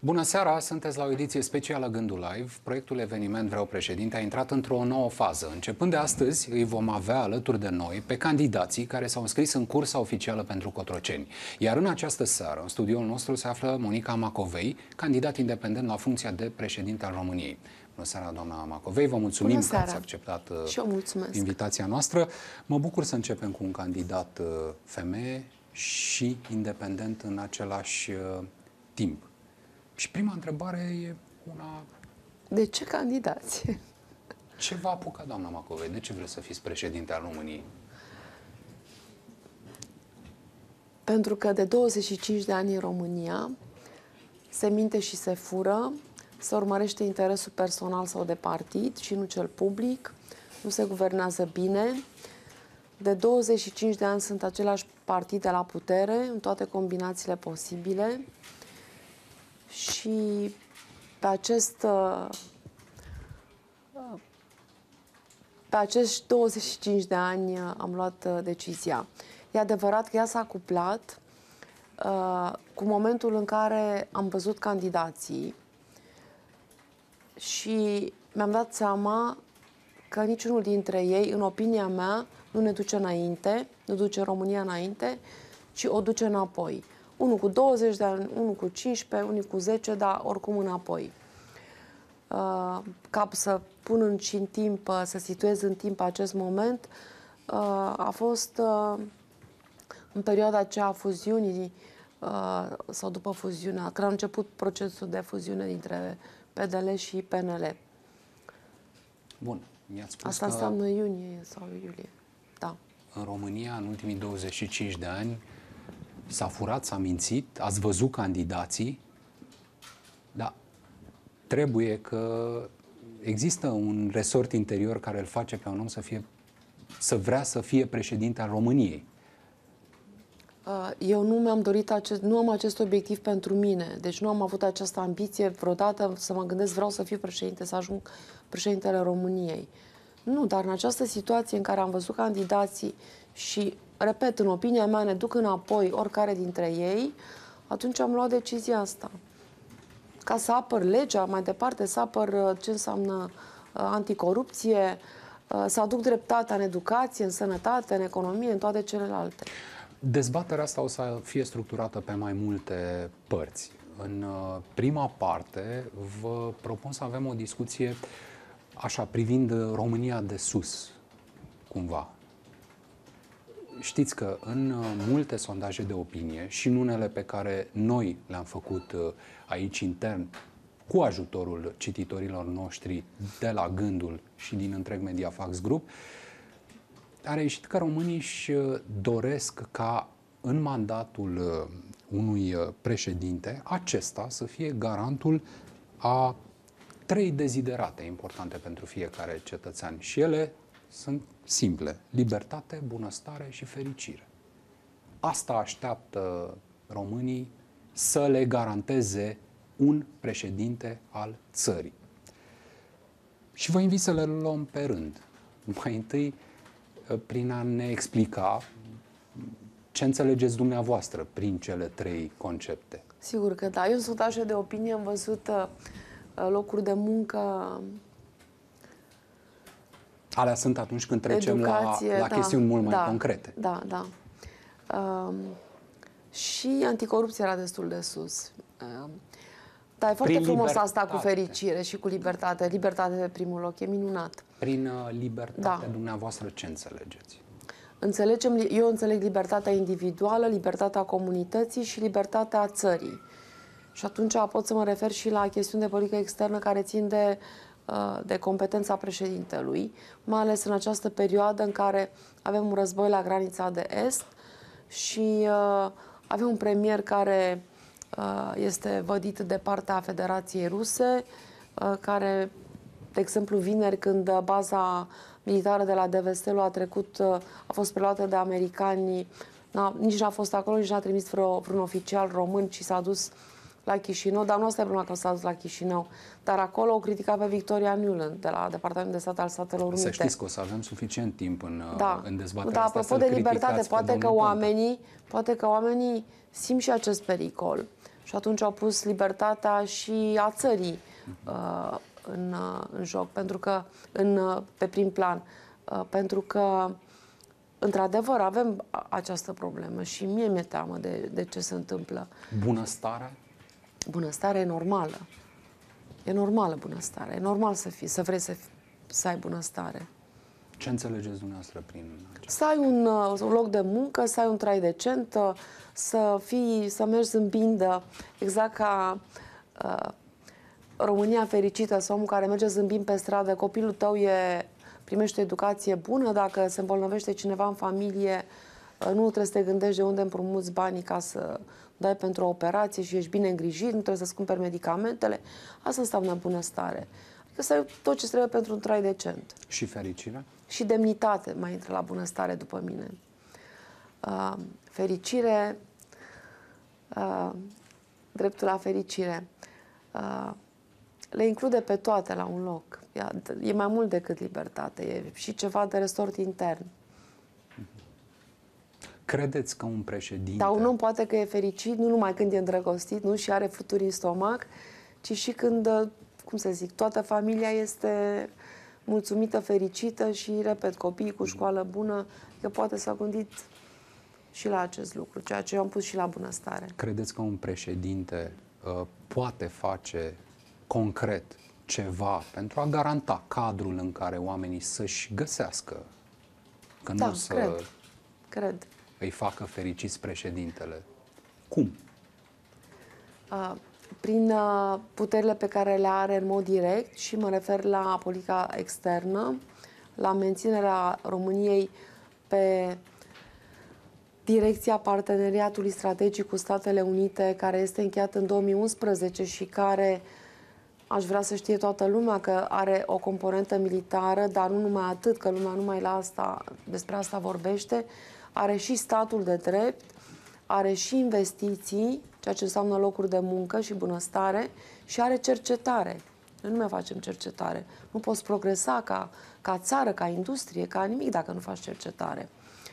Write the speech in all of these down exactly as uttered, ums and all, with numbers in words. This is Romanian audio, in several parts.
Bună seara, sunteți la o ediție specială Gândul Live. Proiectul Eveniment Vreau Președinte a intrat într-o nouă fază. Începând de astăzi, îi vom avea alături de noi pe candidații care s-au înscris în cursa oficială pentru Cotroceni. Iar în această seară, în studioul nostru se află Monica Macovei, candidat independent la funcția de președinte al României. Bună seara, doamna Macovei, vă mulțumim că ați acceptat și eu mulțumesc. invitația noastră. Mă bucur să începem cu un candidat femeie și independent în același timp. Și prima întrebare e una... De ce candidați? Ce v-a apucat, doamna Macovei? De ce vreți să fiți președinte al României? Pentru că de douăzeci și cinci de ani în România se minte și se fură, se urmărește interesul personal sau de partid și nu cel public, nu se guvernează bine. De douăzeci și cinci de ani sunt aceleași partide la putere, în toate combinațiile posibile. Și pe acest pe acești douăzeci și cinci de ani am luat decizia. E adevărat că ea s-a cuplat uh, cu momentul în care am văzut candidații și mi-am dat seama că niciunul dintre ei, în opinia mea, nu ne duce înainte, nu duce România înainte, ci o duce înapoi. Unul cu douăzeci de ani, unul cu cincisprezece, unul cu zece, dar oricum înapoi. Uh, ca să pun în, și în timp, să situez în timp acest moment, uh, a fost uh, în perioada aceea a fuziunii, uh, sau după fuziunea, când a început procesul de fuziune dintre P D L și P N L. Bun, mi-ați spus Asta că înseamnă iunie sau iulie. Da. în România, în ultimii douăzeci și cinci de ani, s-a furat, s-a mințit, ați văzut candidații, dar trebuie că există un resort interior care îl face pe un om să fie, să vrea să fie președinte al României. Eu nu mi-am dorit acest, nu am acest obiectiv pentru mine, deci nu am avut această ambiție vreodată să mă gândesc vreau să fiu președinte, să ajung președintele României. Nu, dar în această situație în care am văzut candidații și, repet, în opinia mea, ne duc înapoi oricare dintre ei, atunci am luat decizia asta. Ca să apăr legea, mai departe, să apăr ce înseamnă anticorupție, să aduc dreptatea în educație, în sănătate, în economie, în toate celelalte. Dezbaterea asta o să fie structurată pe mai multe părți. În prima parte vă propun să avem o discuție așa, privind România de sus, cumva. Știți că în multe sondaje de opinie și în unele pe care noi le-am făcut aici intern cu ajutorul cititorilor noștri de la Gândul și din întreg Mediafax Group, a reieșit că românii își doresc ca în mandatul unui președinte acesta să fie garantul a trei deziderate importante pentru fiecare cetățean și ele sunt simple: libertate, bunăstare și fericire. Asta așteaptă românii să le garanteze un președinte al țării. Și vă invit să le luăm pe rând. Mai întâi, prin a ne explica ce înțelegeți dumneavoastră prin cele trei concepte. Sigur că da. Eu în sondaje de opinie am văzut uh, locuri de muncă. Alea sunt atunci când trecem educație, la, la da, chestiuni mult mai da, concrete. Da, da. Um, și anticorupția era destul de sus. Um, dar e foarte Prin frumos libertate. asta cu fericire și cu libertate. Libertate pe primul loc, e minunat. Prin uh, libertatea da. dumneavoastră ce înțelegeți? Înțelegem, eu înțeleg libertatea individuală, libertatea comunității și libertatea țării. Și atunci pot să mă refer și la chestiuni de politică externă care țin de, de competența președintelui, mai ales în această perioadă în care avem un război la granița de est și uh, avem un premier care uh, este vădit de partea Federației Ruse, uh, care, de exemplu, vineri, când baza militară de la Devestelu a trecut, a fost preluată de americani, nici n-a fost acolo, nici n-a trimis vreo, vreun oficial român, ci s-a dus la Chișinău, dar nu asta e problema că s-a dus la Chișinău. Dar acolo o critica pe Victoria Nuland, de la Departamentul de Stat al Statelor Unite. Să știți că o să avem suficient timp în, da. în dezbaterea da, asta. Apropo de libertate, poate că, oamenii, poate că oamenii simt și acest pericol. Și atunci au pus libertatea și a țării uh, în, uh, în joc, pentru că în, uh, pe prim plan. Uh, pentru că, într-adevăr, avem această problemă și mie mi-e teamă de, de ce se întâmplă. Bunăstarea? Bunăstarea e normală. E normală bunăstarea. E normal să fii, să vrei să, fii, să ai bunăstare. Ce înțelegeți dumneavoastră prin acest? Să ai un, un loc de muncă, să ai un trai decent, să fii, să mergi zâmbind, exact ca uh, România fericită, sau omul care merge zâmbind pe stradă, copilul tău e, primește educație bună, dacă se îmbolnăvește cineva în familie, uh, nu trebuie să te gândești de unde împrumuți banii ca să dai pentru o operație și ești bine îngrijit, nu trebuie să-ți cumperi medicamentele. Asta înseamnă bunăstare. Adică să ai tot ce trebuie pentru un trai decent. Și fericirea? Și demnitate mai intră la bunăstare, după mine. Uh, fericire, uh, dreptul la fericire, uh, le include pe toate la un loc. E mai mult decât libertate, e și ceva de resort intern. Credeți că un președinte... Dar un om poate că e fericit nu numai când e îndrăgostit, nu, și are fluturi în stomac, ci și când, cum să zic, toată familia este mulțumită, fericită și, repet, copiii cu școală bună, că poate s-a gândit și la acest lucru, ceea ce eu am pus și la bunăstare. Credeți că un președinte uh, poate face concret ceva pentru a garanta cadrul în care oamenii să-și găsească? Că Da, nu să cred. Cred. îi facă fericiți președintele. Cum? Uh, prin uh, puterile pe care le are în mod direct, și mă refer la politica externă, la menținerea României pe direcția parteneriatului strategic cu Statele Unite, care este încheiat în două mii unsprezece și care, aș vrea să știe toată lumea, că are o componentă militară, dar nu numai atât, că lumea numai la asta, despre asta vorbește, are și statul de drept, are și investiții, ceea ce înseamnă locuri de muncă și bunăstare, și are cercetare. Noi nu mai facem cercetare. Nu poți progresa ca, ca țară, ca industrie, ca nimic dacă nu faci cercetare.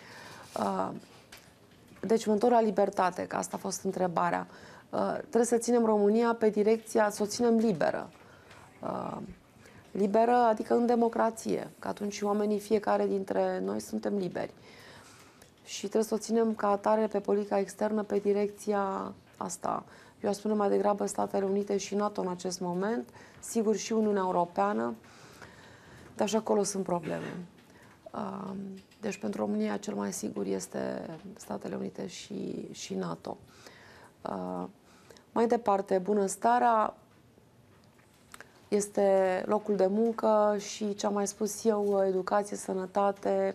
Deci, mă întorc la libertate, că asta a fost întrebarea. Trebuie să ținem România pe direcția, să o ținem liberă. Liberă, adică în democrație, că atunci oamenii, fiecare dintre noi, suntem liberi. Și trebuie să o ținem ca atare pe politica externă pe direcția asta. Eu aș spune mai degrabă Statele Unite și NATO în acest moment, sigur și Uniunea Europeană, dar și acolo sunt probleme. Deci pentru România cel mai sigur este Statele Unite și, și NATO. Mai departe, bunăstarea este locul de muncă și, ce am mai spus eu, educație, sănătate,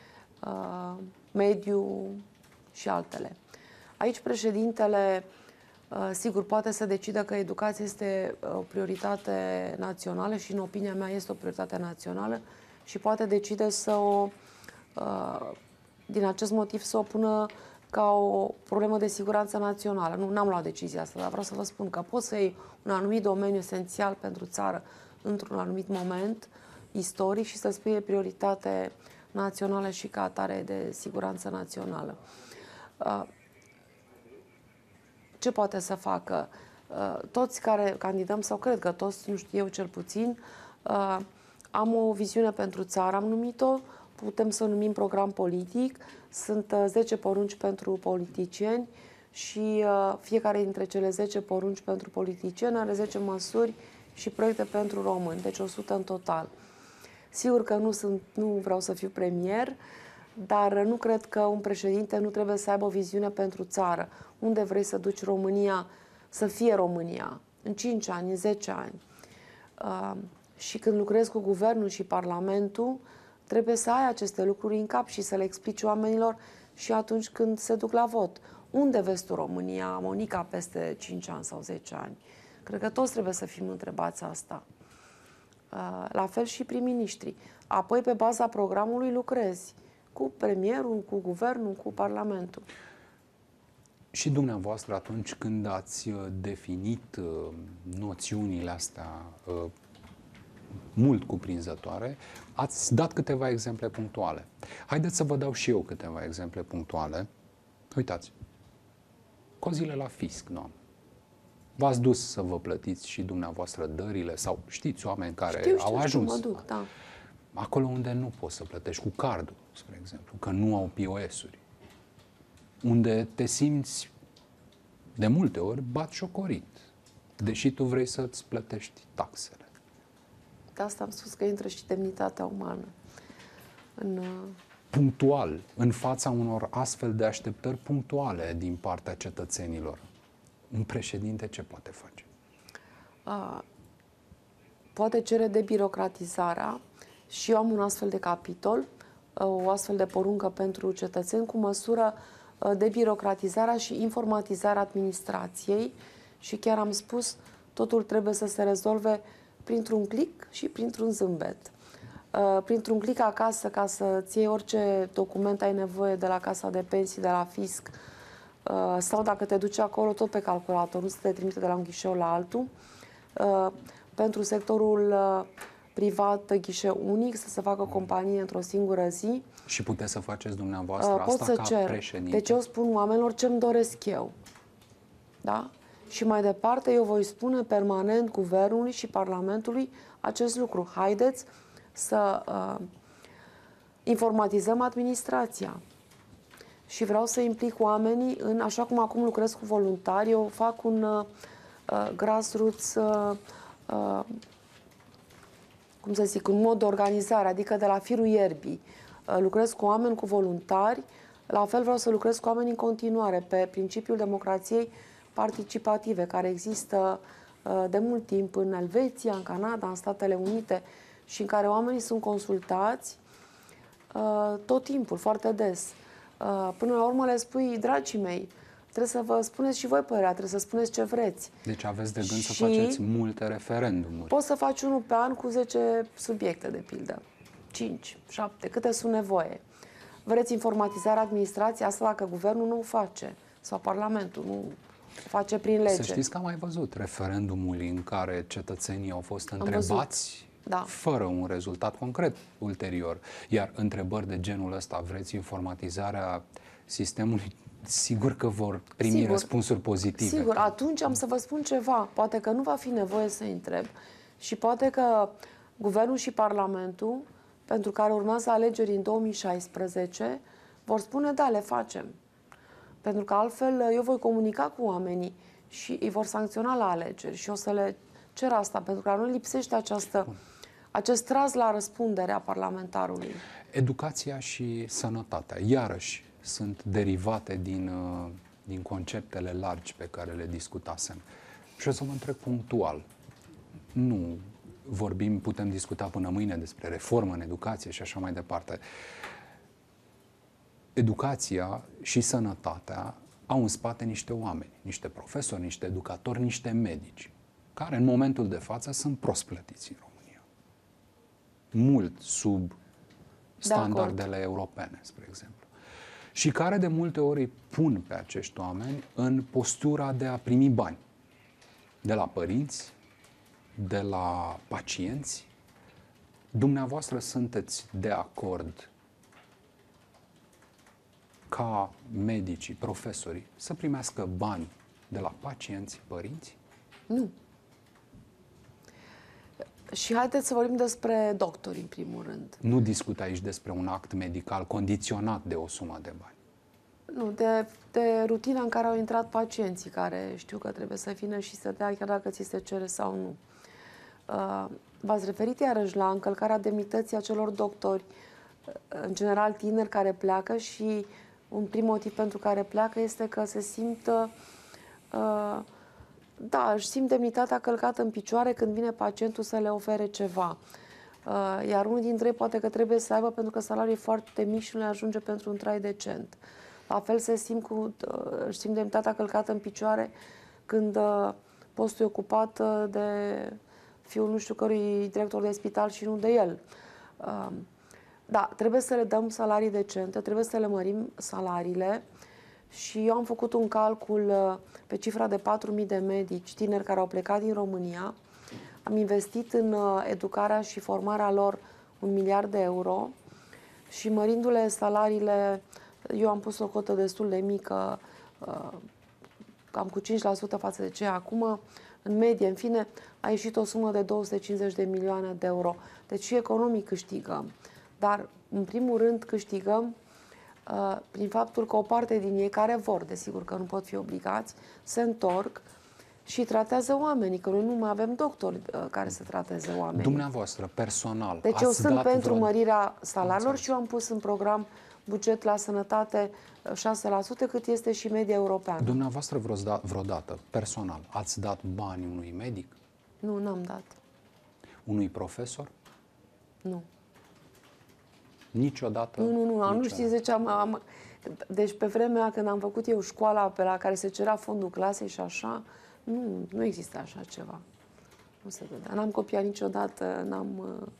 mediu și altele. Aici președintele, sigur, poate să decidă că educația este o prioritate națională și, în opinia mea, este o prioritate națională și poate decide să o, din acest motiv, să o pună ca o problemă de siguranță națională. Nu, n-am luat decizia asta, dar vreau să vă spun că poți să iei un anumit domeniu esențial pentru țară într-un anumit moment istoric și să spui prioritate națională și ca atare de siguranță națională. Ce poate să facă? Toți care candidăm, sau cred că toți, nu știu, eu cel puțin, am o viziune pentru țară, am numit-o, putem să o numim program politic, sunt zece porunci pentru politicieni și fiecare dintre cele zece porunci pentru politicieni are zece măsuri și proiecte pentru români, deci o sută în total. Sigur că nu, sunt, nu vreau să fiu premier, dar nu cred că un președinte nu trebuie să aibă o viziune pentru țară. Unde vrei să duci România, să fie România, în cinci ani, în zece ani. Uh, și când lucrezi cu guvernul și parlamentul, trebuie să ai aceste lucruri în cap și să le explici oamenilor și atunci când se duc la vot. Unde vezi tu România, Monica, peste cinci ani sau zece ani? Cred că toți trebuie să fim întrebați asta. La fel și prim-ministrii. Apoi, pe baza programului, lucrezi cu premierul, cu guvernul, cu parlamentul. Și dumneavoastră, atunci când ați definit noțiunile astea mult cuprinzătoare, ați dat câteva exemple punctuale. Haideți să vă dau și eu câteva exemple punctuale. Uitați, cozile la fisc, nu am. V-ați dus să vă plătiți și dumneavoastră dările sau știți oameni care știu, au știu, ajuns știu, mă duc, da. acolo unde nu poți să plătești cu cardul, spre exemplu, că nu au P O S-uri, unde te simți de multe ori batjocorit, deși tu vrei să-ți plătești taxele. De asta am spus că intră și demnitatea umană în... Punctual, în fața unor astfel de așteptări punctuale din partea cetățenilor, un președinte ce poate face? A, poate cere debirocratizarea și eu am un astfel de capitol, o astfel de poruncă pentru cetățeni cu măsură debirocratizarea și informatizarea administrației și chiar am spus, totul trebuie să se rezolve printr-un click și printr-un zâmbet. Printr-un click acasă, ca să-ți iei orice document ai nevoie de la Casa de Pensii, de la fisc, sau dacă te duci acolo, tot pe calculator, nu să te trimite de la un ghișeu la altul. Pentru sectorul privat, ghișeu unic, să se facă companie într-o singură zi. Și puteți să faceți dumneavoastră Pot asta să ca cer. președinte? Deci eu spun oamenilor ce-mi doresc eu. Da? Și mai departe eu voi spune permanent Guvernului și Parlamentului acest lucru. Haideți să uh, informatizăm administrația. Și vreau să implic oamenii în, așa cum acum lucrez cu voluntari, eu fac un uh, grassroots, uh, uh, cum să zic, un mod de organizare, adică de la firul ierbii. Uh, lucrez cu oameni, cu voluntari, la fel vreau să lucrez cu oameni în continuare, pe principiul democrației participative, care există uh, de mult timp în Elveția, în Canada, în Statele Unite, și în care oamenii sunt consultați uh, tot timpul, foarte des. Uh, până la urmă le spui, dragii mei, trebuie să vă spuneți și voi părerea, trebuie să spuneți ce vreți. Deci aveți de gând și să faceți multe referendumuri. Poți să faci unul pe an cu zece subiecte, de pildă. cinci, șapte, câte sunt nevoie. Vreți informatizarea administrației? Asta dacă guvernul nu o face, sau Parlamentul nu o face prin lege. Să știți că am mai văzut referendumuri în care cetățenii au fost Am întrebați da. fără un rezultat concret ulterior. Iar întrebări de genul ăsta, vreți informatizarea sistemului, sigur că vor primi sigur. răspunsuri pozitive. Sigur, atunci am să vă spun ceva. Poate că nu va fi nevoie să întreb și poate că Guvernul și Parlamentul, pentru care urmează alegeri în două mii șaisprezece, vor spune, da, le facem. Pentru că altfel eu voi comunica cu oamenii și îi vor sancționa la alegeri și o să le cer asta, pentru că nu lipsește această, acest tras la răspundere a parlamentarului. Educația și sănătatea, iarăși, sunt derivate din, din conceptele largi pe care le discutasem. Și o să vă întreb punctual. Nu vorbim, putem discuta până mâine despre reformă în educație și așa mai departe. Educația și sănătatea au în spate niște oameni, niște profesori, niște educatori, niște medici, care în momentul de față sunt prost plătiți în România. Mult sub standardele europene, spre exemplu. Și care de multe ori îi pun pe acești oameni în postura de a primi bani de la părinți, de la pacienți. Dumneavoastră sunteți de acord ca medicii, profesorii, să primească bani de la pacienți, părinți? Nu. Și haideți să vorbim despre doctori, în primul rând. Nu discut aici despre un act medical condiționat de o sumă de bani. Nu, de, de rutina în care au intrat pacienții, care știu că trebuie să vină și să dea, chiar dacă ți se cere sau nu. Uh, v-ați referit iarăși la încălcarea demnității acelor doctori, în general tineri care pleacă, și un prim motiv pentru care pleacă este că se simt, uh, da, își simt demnitatea călcată în picioare când vine pacientul să le ofere ceva. Uh, iar unul dintre ei poate că trebuie să aibă, pentru că salariul e foarte mic și nu le ajunge pentru un trai decent. La fel se simt cu, uh, își simt demnitatea călcată în picioare când uh, postul e ocupat uh, de fiul nu știu cărui director de spital și nu de el. Uh, Da, trebuie să le dăm salarii decente, trebuie să le mărim salariile și eu am făcut un calcul pe cifra de patru mii de medici tineri care au plecat din România. Am investit în educarea și formarea lor un miliard de euro și mărindu-le salariile, eu am pus o cotă destul de mică cam cu cinci la sută față de ce e acum. În medie, în fine, a ieșit o sumă de două sute cincizeci de milioane de euro. Deci și economic câștigăm. Dar, în primul rând, câștigăm uh, prin faptul că o parte din ei care vor, desigur că nu pot fi obligați, se întorc și tratează oamenii, că noi nu mai avem doctori uh, care să trateze oamenii. Dumneavoastră, personal, Deci eu ați sunt dat pentru vreo... mărirea salariilor și eu am pus în program buget la sănătate șase la sută, cât este și media europeană. Dumneavoastră vreodată, personal, ați dat bani unui medic? Nu, n-am dat. Unui profesor? Nu. Niciodată? Nu, nu, nu, niciodată. nu știți de ce am, am... Deci pe vremea când am făcut eu școala pe la care se cerea fondul clasei și așa, nu, nu există așa ceva. Nu se vedea. N-am copiat niciodată, n-am...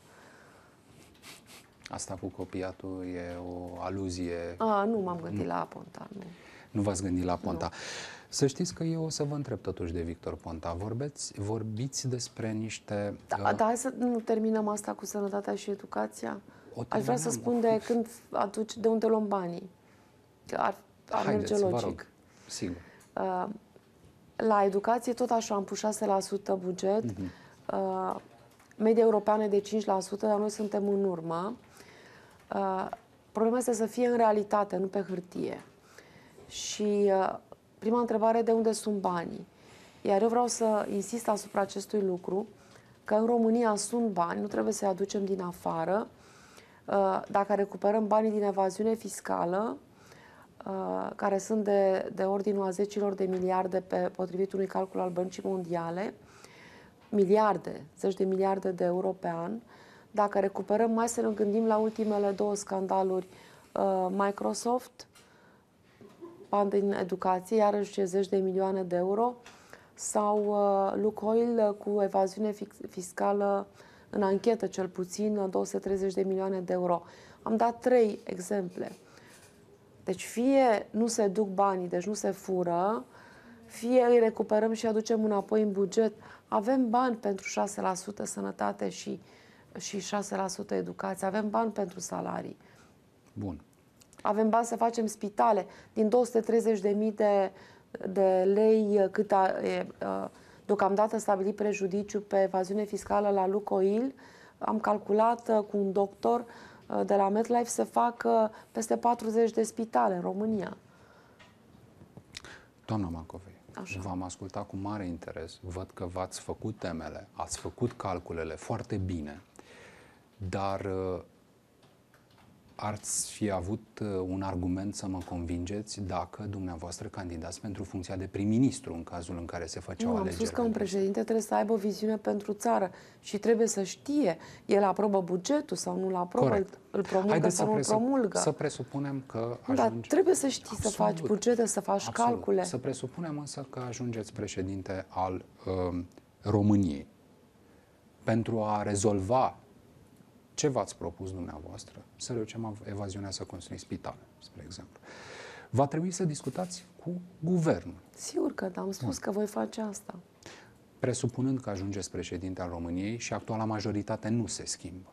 Asta cu copiatul e o aluzie... A, nu m-am gândit nu. la Ponta, nu. Nu v-ați gândit la Ponta. Nu. Să știți că eu o să vă întreb totuși de Victor Ponta. Vorbeți, vorbiți despre niște... Da, uh... dar hai să nu terminăm asta cu sănătatea și educația. Aș vrea să spun de când aduci, de unde luăm banii. Că ar, ar Haideți, merge vă logic. rog. Sigur. Uh, la educație tot așa am pus șase la sută buget. Uh-huh. Uh, media europeană e de cinci la sută, dar noi suntem în urmă. Uh, problema este să fie în realitate, nu pe hârtie. Și uh, prima întrebare, de unde sunt banii? Iar eu vreau să insist asupra acestui lucru, că în România sunt bani, nu trebuie să-i aducem din afară. Uh, dacă recuperăm banii din evaziune fiscală, uh, care sunt de, de ordinul a zecilor de miliarde pe potrivit unui calcul al Băncii Mondiale, miliarde, zeci de miliarde de euro pe an, dacă recuperăm, mai să ne gândim la ultimele două scandaluri, uh, Microsoft, bani din educație, iarăși zeci de milioane de euro, sau uh, Lukoil cu evaziune fiscală în anchetă, cel puțin, două sute treizeci de milioane de euro. Am dat trei exemple. Deci fie nu se duc banii, deci nu se fură, fie îi recuperăm și aducem înapoi în buget. Avem bani pentru șase la sută sănătate și, și șase la sută educație. Avem bani pentru salarii. Bun. Avem bani să facem spitale. Din două sute treizeci de mii de, de lei cât a, e, deocamdată stabilit prejudiciu pe evaziune fiscală la Lukoil, am calculat cu un doctor de la MedLife să facă peste patruzeci de spitale în România. Doamna Macovei, v-am ascultat cu mare interes. Văd că v-ați făcut temele, ați făcut calculele foarte bine, dar ați fi avut un argument să mă convingeți dacă dumneavoastră candidați pentru funcția de prim-ministru în cazul în care se făceau nu, alegeri. am spus că un președinte trebuie să aibă o viziune pentru țară și trebuie să știe. El aprobă bugetul sau nu-l aprobă, îl, îl promulgă Haideți sau nu îl promulgă. Să presupunem că ajungi... Dar trebuie să știi Absolut. să faci bugete, să faci Absolut. calcule. Să presupunem însă că ajungeți președinte al uh, României pentru a rezolva ce v-ați propus dumneavoastră, să reducem evaziunea, să construim spitale, spre exemplu. Va trebui să discutați cu guvernul. Sigur că da, am spus Bun. că voi face asta. Presupunând că ajungeți președinte al României și actuala majoritate nu se schimbă.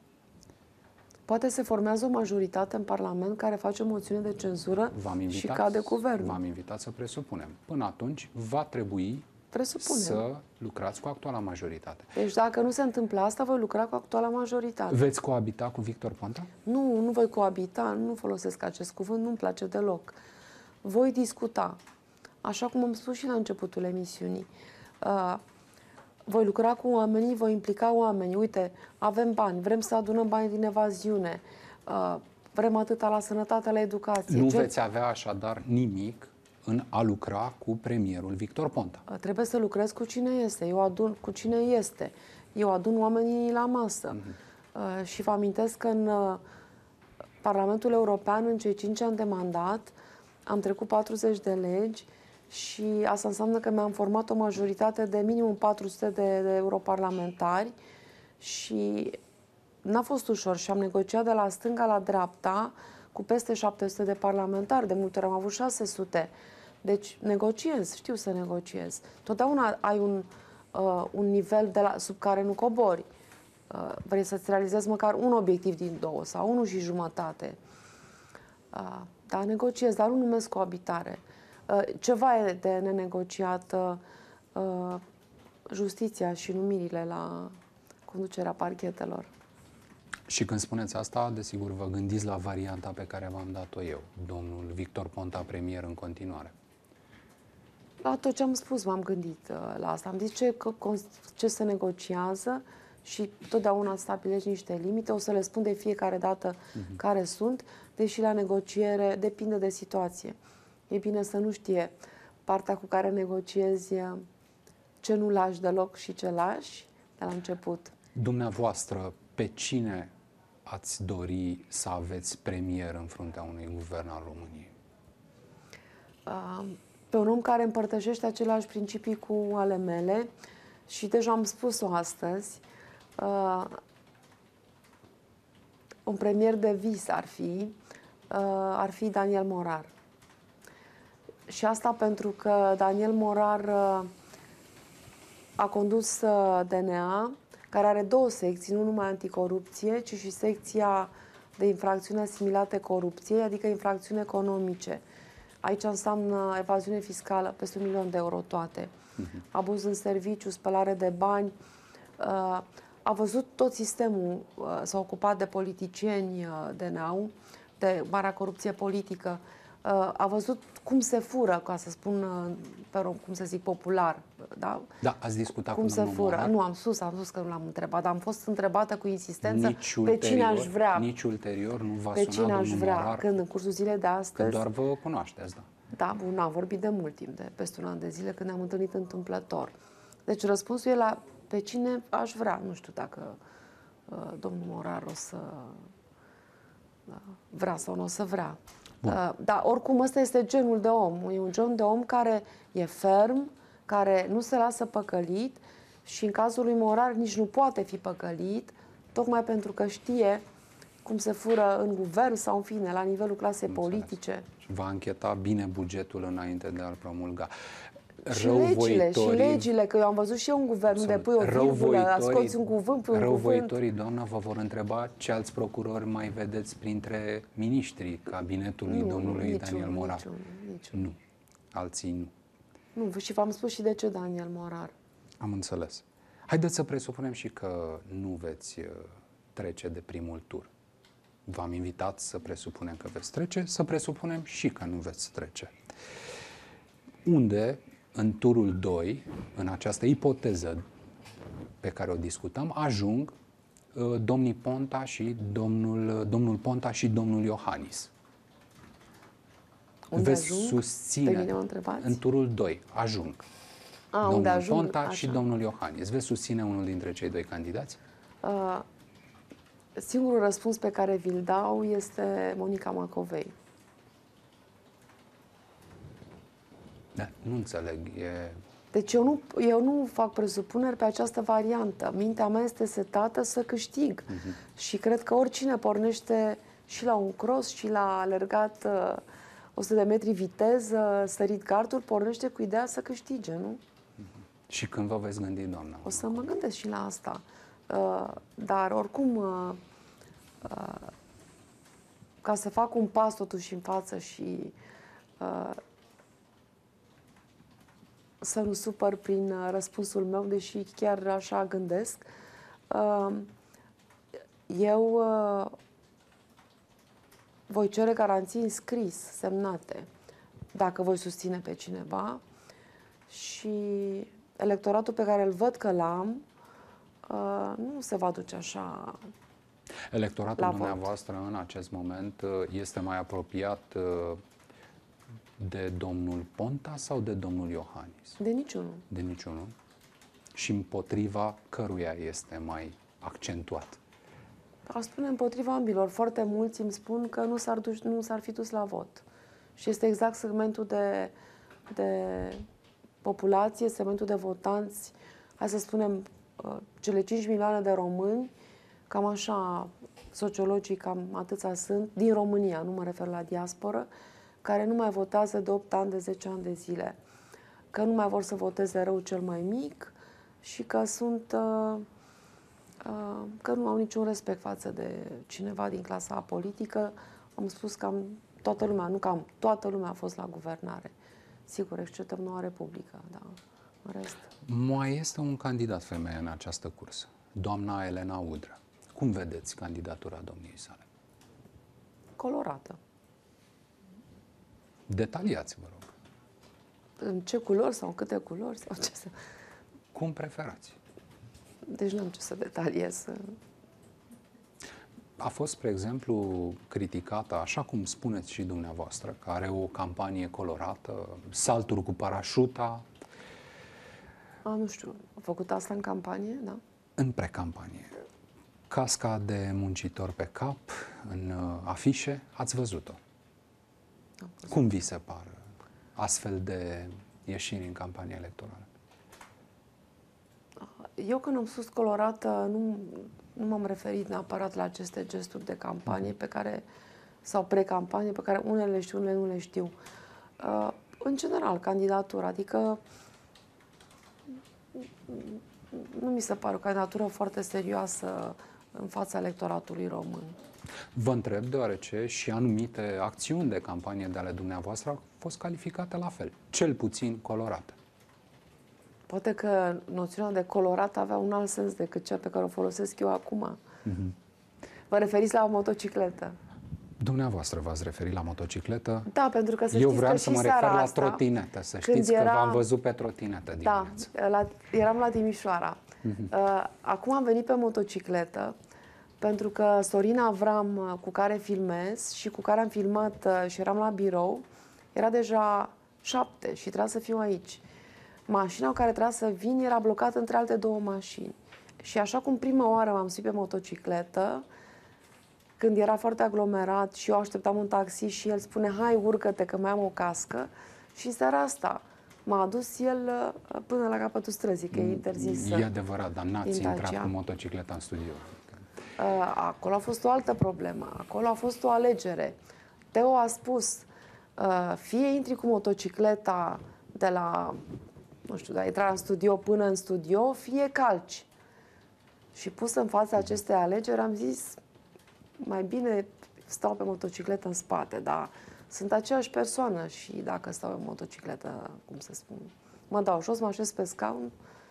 Poate se formează o majoritate în Parlament care face o moțiune de cenzură și cade guvernul. V-am invitat să presupunem. Până atunci va trebui Presupunem. să lucrați cu actuala majoritate. Deci dacă nu se întâmplă asta, voi lucra cu actuala majoritate. Veți coabita cu Victor Ponta? Nu, nu voi coabita, nu folosesc acest cuvânt, nu-mi place deloc. Voi discuta, așa cum am spus și la începutul emisiunii. Uh, voi lucra cu oamenii, voi implica oamenii. Uite, avem bani, vrem să adunăm bani din evaziune, uh, vrem atâta la sănătate, la educație. Nu Gen... veți avea așadar nimic în a lucra cu premierul Victor Ponta. Trebuie să lucrez cu cine este. Eu adun cu cine este. Eu adun oamenii la masă. Mm-hmm. Uh, și vă amintesc că în uh, Parlamentul European, în cei cinci ani de mandat, am trecut patruzeci de legi și asta înseamnă că mi-am format o majoritate de minimum patru sute de, de europarlamentari și n-a fost ușor și am negociat de la stânga la dreapta cu peste șapte sute de parlamentari. De multe ori am avut șase sute. Deci negociez, știu să negociez. Totdeauna ai un, uh, un nivel de la, sub care nu cobori. Uh, vrei să-ți realizezi măcar un obiectiv din două sau unul și jumătate. Uh, dar negociez, dar nu numesc coabitare. Ceva e de nenegociat, justiția și numirile la conducerea parchetelor. Și când spuneți asta, desigur, vă gândiți la varianta pe care v-am dat-o eu, domnul Victor Ponta, premier în continuare. La tot ce am spus m-am gândit la asta. Am zis ce, ce se negociază și totdeauna stabilești niște limite. O să le spun de fiecare dată uh-huh. care sunt, deși la negociere depinde de situație. E bine să nu știe partea cu care negociezi ce nu lași deloc și ce lași de la început. Dumneavoastră, pe cine ați dori să aveți premier în fruntea unui guvern al României? Uh, pe un om care împărtășește aceleași principii cu ale mele și deja am spus-o astăzi, uh, un premier de vis ar fi, uh, ar fi Daniel Morar. Și asta pentru că Daniel Morar uh, a condus uh, D N A, care are două secții, nu numai anticorupție, ci și secția de infracțiuni asimilate corupției, adică infracțiuni economice. Aici înseamnă evaziune fiscală, peste un milion de euro toate. Uh-huh. Abuz în serviciu, spălare de bani. Uh, a văzut tot sistemul, uh, s-a ocupat de politicieni uh, D N A-ul, de marea corupție politică. Uh, a văzut cum se fură, ca să spun, uh, pe rom, cum să zic, popular. Da, da ați discutat cum cu se fură. Morar? Nu, am spus, am spus că nu l-am întrebat, dar am fost întrebată cu insistență nici pe ulterior, cine aș vrea. Nici ulterior nu v-a pe sunat cine aș vrea, Morar, când în cursul zilei de astăzi... Când doar vă cunoașteți, da. Da, bun, am vorbit de mult timp, de peste un an de zile, când ne-am întâlnit întâmplător. Deci răspunsul e la pe cine aș vrea. Nu știu dacă uh, domnul Morar o să uh, vrea sau nu o să vrea. Uh, dar oricum ăsta este genul de om. E un gen de om care e ferm, care nu se lasă păcălit și în cazul lui Morar nici nu poate fi păcălit, tocmai pentru că știe cum se fură în guvern sau în fine, la nivelul clasei politice. Și va încheta bine bugetul înainte de a-l promulga. Și legile, și legile, că eu am văzut și eu un guvern unde pui o virgulă, scoți un cuvânt, pui un răuvoitorii, doamna, vă vor întreba ce alți procurori mai vedeți printre miniștrii cabinetului nu, domnului niciun, Daniel Morar. Niciun, niciun. Nu, alții nu. Nu, și v-am spus și de ce Daniel Morar. Am înțeles. Haideți să presupunem și că nu veți trece de primul tur. V-am invitat să presupunem că veți trece, să presupunem și că nu veți trece. Unde, în turul doi, în această ipoteză pe care o discutăm, ajung uh, domnii Ponta și domnul, domnul Ponta și domnul Iohannis. Unde veți ajung? susține, pe mine mă întrebați? În turul doi, ajung. A, domnul unde ajung? Ponta Așa. și domnul Iohannis. Veți susține unul dintre cei doi candidați? Uh, singurul răspuns pe care vi-l dau este Monica Macovei. Da, nu înțeleg. E... Deci eu nu, eu nu fac presupuneri pe această variantă. Mintea mea este setată să câștig. Uh-huh. Și cred că oricine pornește și la un cross și la alergat uh, o sută de metri viteză, sărit garduri, pornește cu ideea să câștige, nu? Uh-huh. Și când vă veți gândi, doamna? O să mă gândesc și la asta. Uh, dar oricum, uh, uh, ca să fac un pas totuși în față și uh, să nu supăr prin uh, răspunsul meu, deși chiar așa gândesc, uh, eu uh, voi cere garanții în scris, semnate, dacă voi susține pe cineva și electoratul pe care îl văd că l-am uh, nu se va duce așa. Electoratul dumneavoastră în acest moment este mai apropiat de domnul Ponta sau de domnul Iohannis? De niciunul. De niciunul. Și împotriva căruia este mai accentuat? Aș spune împotriva ambilor. Foarte mulți îmi spun că nu s-ar, duci, nu s-ar fi dus la vot. Și este exact segmentul de, de populație, segmentul de votanți, hai să spunem, cele cinci milioane de români, cam așa, sociologii, cam atâția sunt, din România, nu mă refer la diasporă, care nu mai votează de opt ani, de zece ani de zile. Că nu mai vor să voteze rău cel mai mic și că sunt... Uh, uh, că nu au niciun respect față de cineva din clasa politică. Am spus că am, toată lumea, nu cam, toată lumea a fost la guvernare. sigur, exceptăm Noua Republică, da. În rest. Mai este un candidat femeie în această cursă, doamna Elena Udrea. Cum vedeți candidatura domniei sale? Colorată. Detaliați, vă rog. În ce culori sau în câte culori sau ce să... Cum preferați? Deci nu am ce să detaliez. A fost, spre exemplu, criticată, așa cum spuneți și dumneavoastră, că are o campanie colorată, salturi cu parașuta. A, nu știu, a făcut asta în campanie, da? În precampanie. Casca de muncitor pe cap, în uh, afișe, ați văzut-o. Cum vi se par astfel de ieșiri în campanie electorală? Eu când am spus colorată, nu, nu m-am referit neapărat la aceste gesturi de campanie pe care, sau pre-campanie, pe care unele le știu, unele nu le știu. Uh, în general, candidatura, adică nu mi se pare o candidatură foarte serioasă în fața electoratului român. Vă întreb deoarece și anumite acțiuni de campanie de ale dumneavoastră au fost calificate la fel, cel puțin colorate. Poate că noțiunea de colorat avea un alt sens decât cea pe care o folosesc eu acum. Mm-hmm. Vă referiți la o motocicletă? Dumneavoastră v-ați referit la motocicletă? Da, pentru că să Eu știți vreau că să și mă refer seara la asta, trotinetă, să știți era... că v-am văzut pe trotinetă dimineața. Da, la, eram la Timișoara. Mm-hmm. Uh, acum am venit pe motocicletă pentru că Sorina Avram, cu care filmez și cu care am filmat uh, și eram la birou, era deja șapte și trebuia să fiu aici. Mașina cu care trebuia să vin era blocată între alte două mașini. Și așa cum prima oară m-am suit pe motocicletă, când era foarte aglomerat și eu așteptam un taxi și el spune, hai, urcă-te că mai am o cască, și seara asta m-a adus el până la capătul străzii, că e interzis. E adevărat, dar n-ați intrat cu motocicleta în studio. Acolo a fost o altă problemă, acolo a fost o alegere. Teo a spus, fie intri cu motocicleta de la, nu știu, de a intra în studio până în studio, fie calci. Și pus în fața acestei alegeri, am zis, mai bine stau pe motocicletă în spate, dar sunt aceeași persoană și dacă stau pe motocicletă, cum să spun, mă dau jos, mă așez pe scaun.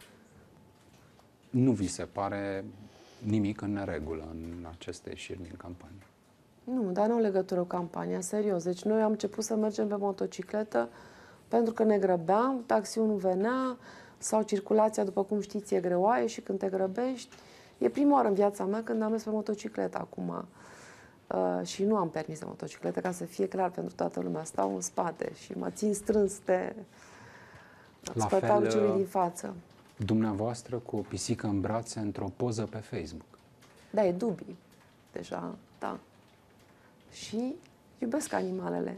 Nu vi se pare nimic în neregulă în aceste ieșiri din campanie? Nu, dar nu au legătură cu campania, serios. Deci noi am început să mergem pe motocicletă pentru că ne grăbeam, taxiul nu venea, sau circulația, după cum știți, e greoaie și când te grăbești. E prima oară în viața mea când am mers pe motocicletă acum. Uh, și nu am permis de motocicletă, ca să fie clar pentru toată lumea. Stau în spate și mă țin strâns de spătarul celui din față. Dumneavoastră cu o pisică în brațe într-o poză pe Facebook. Da, e dubii. Deja, da. Și iubesc animalele.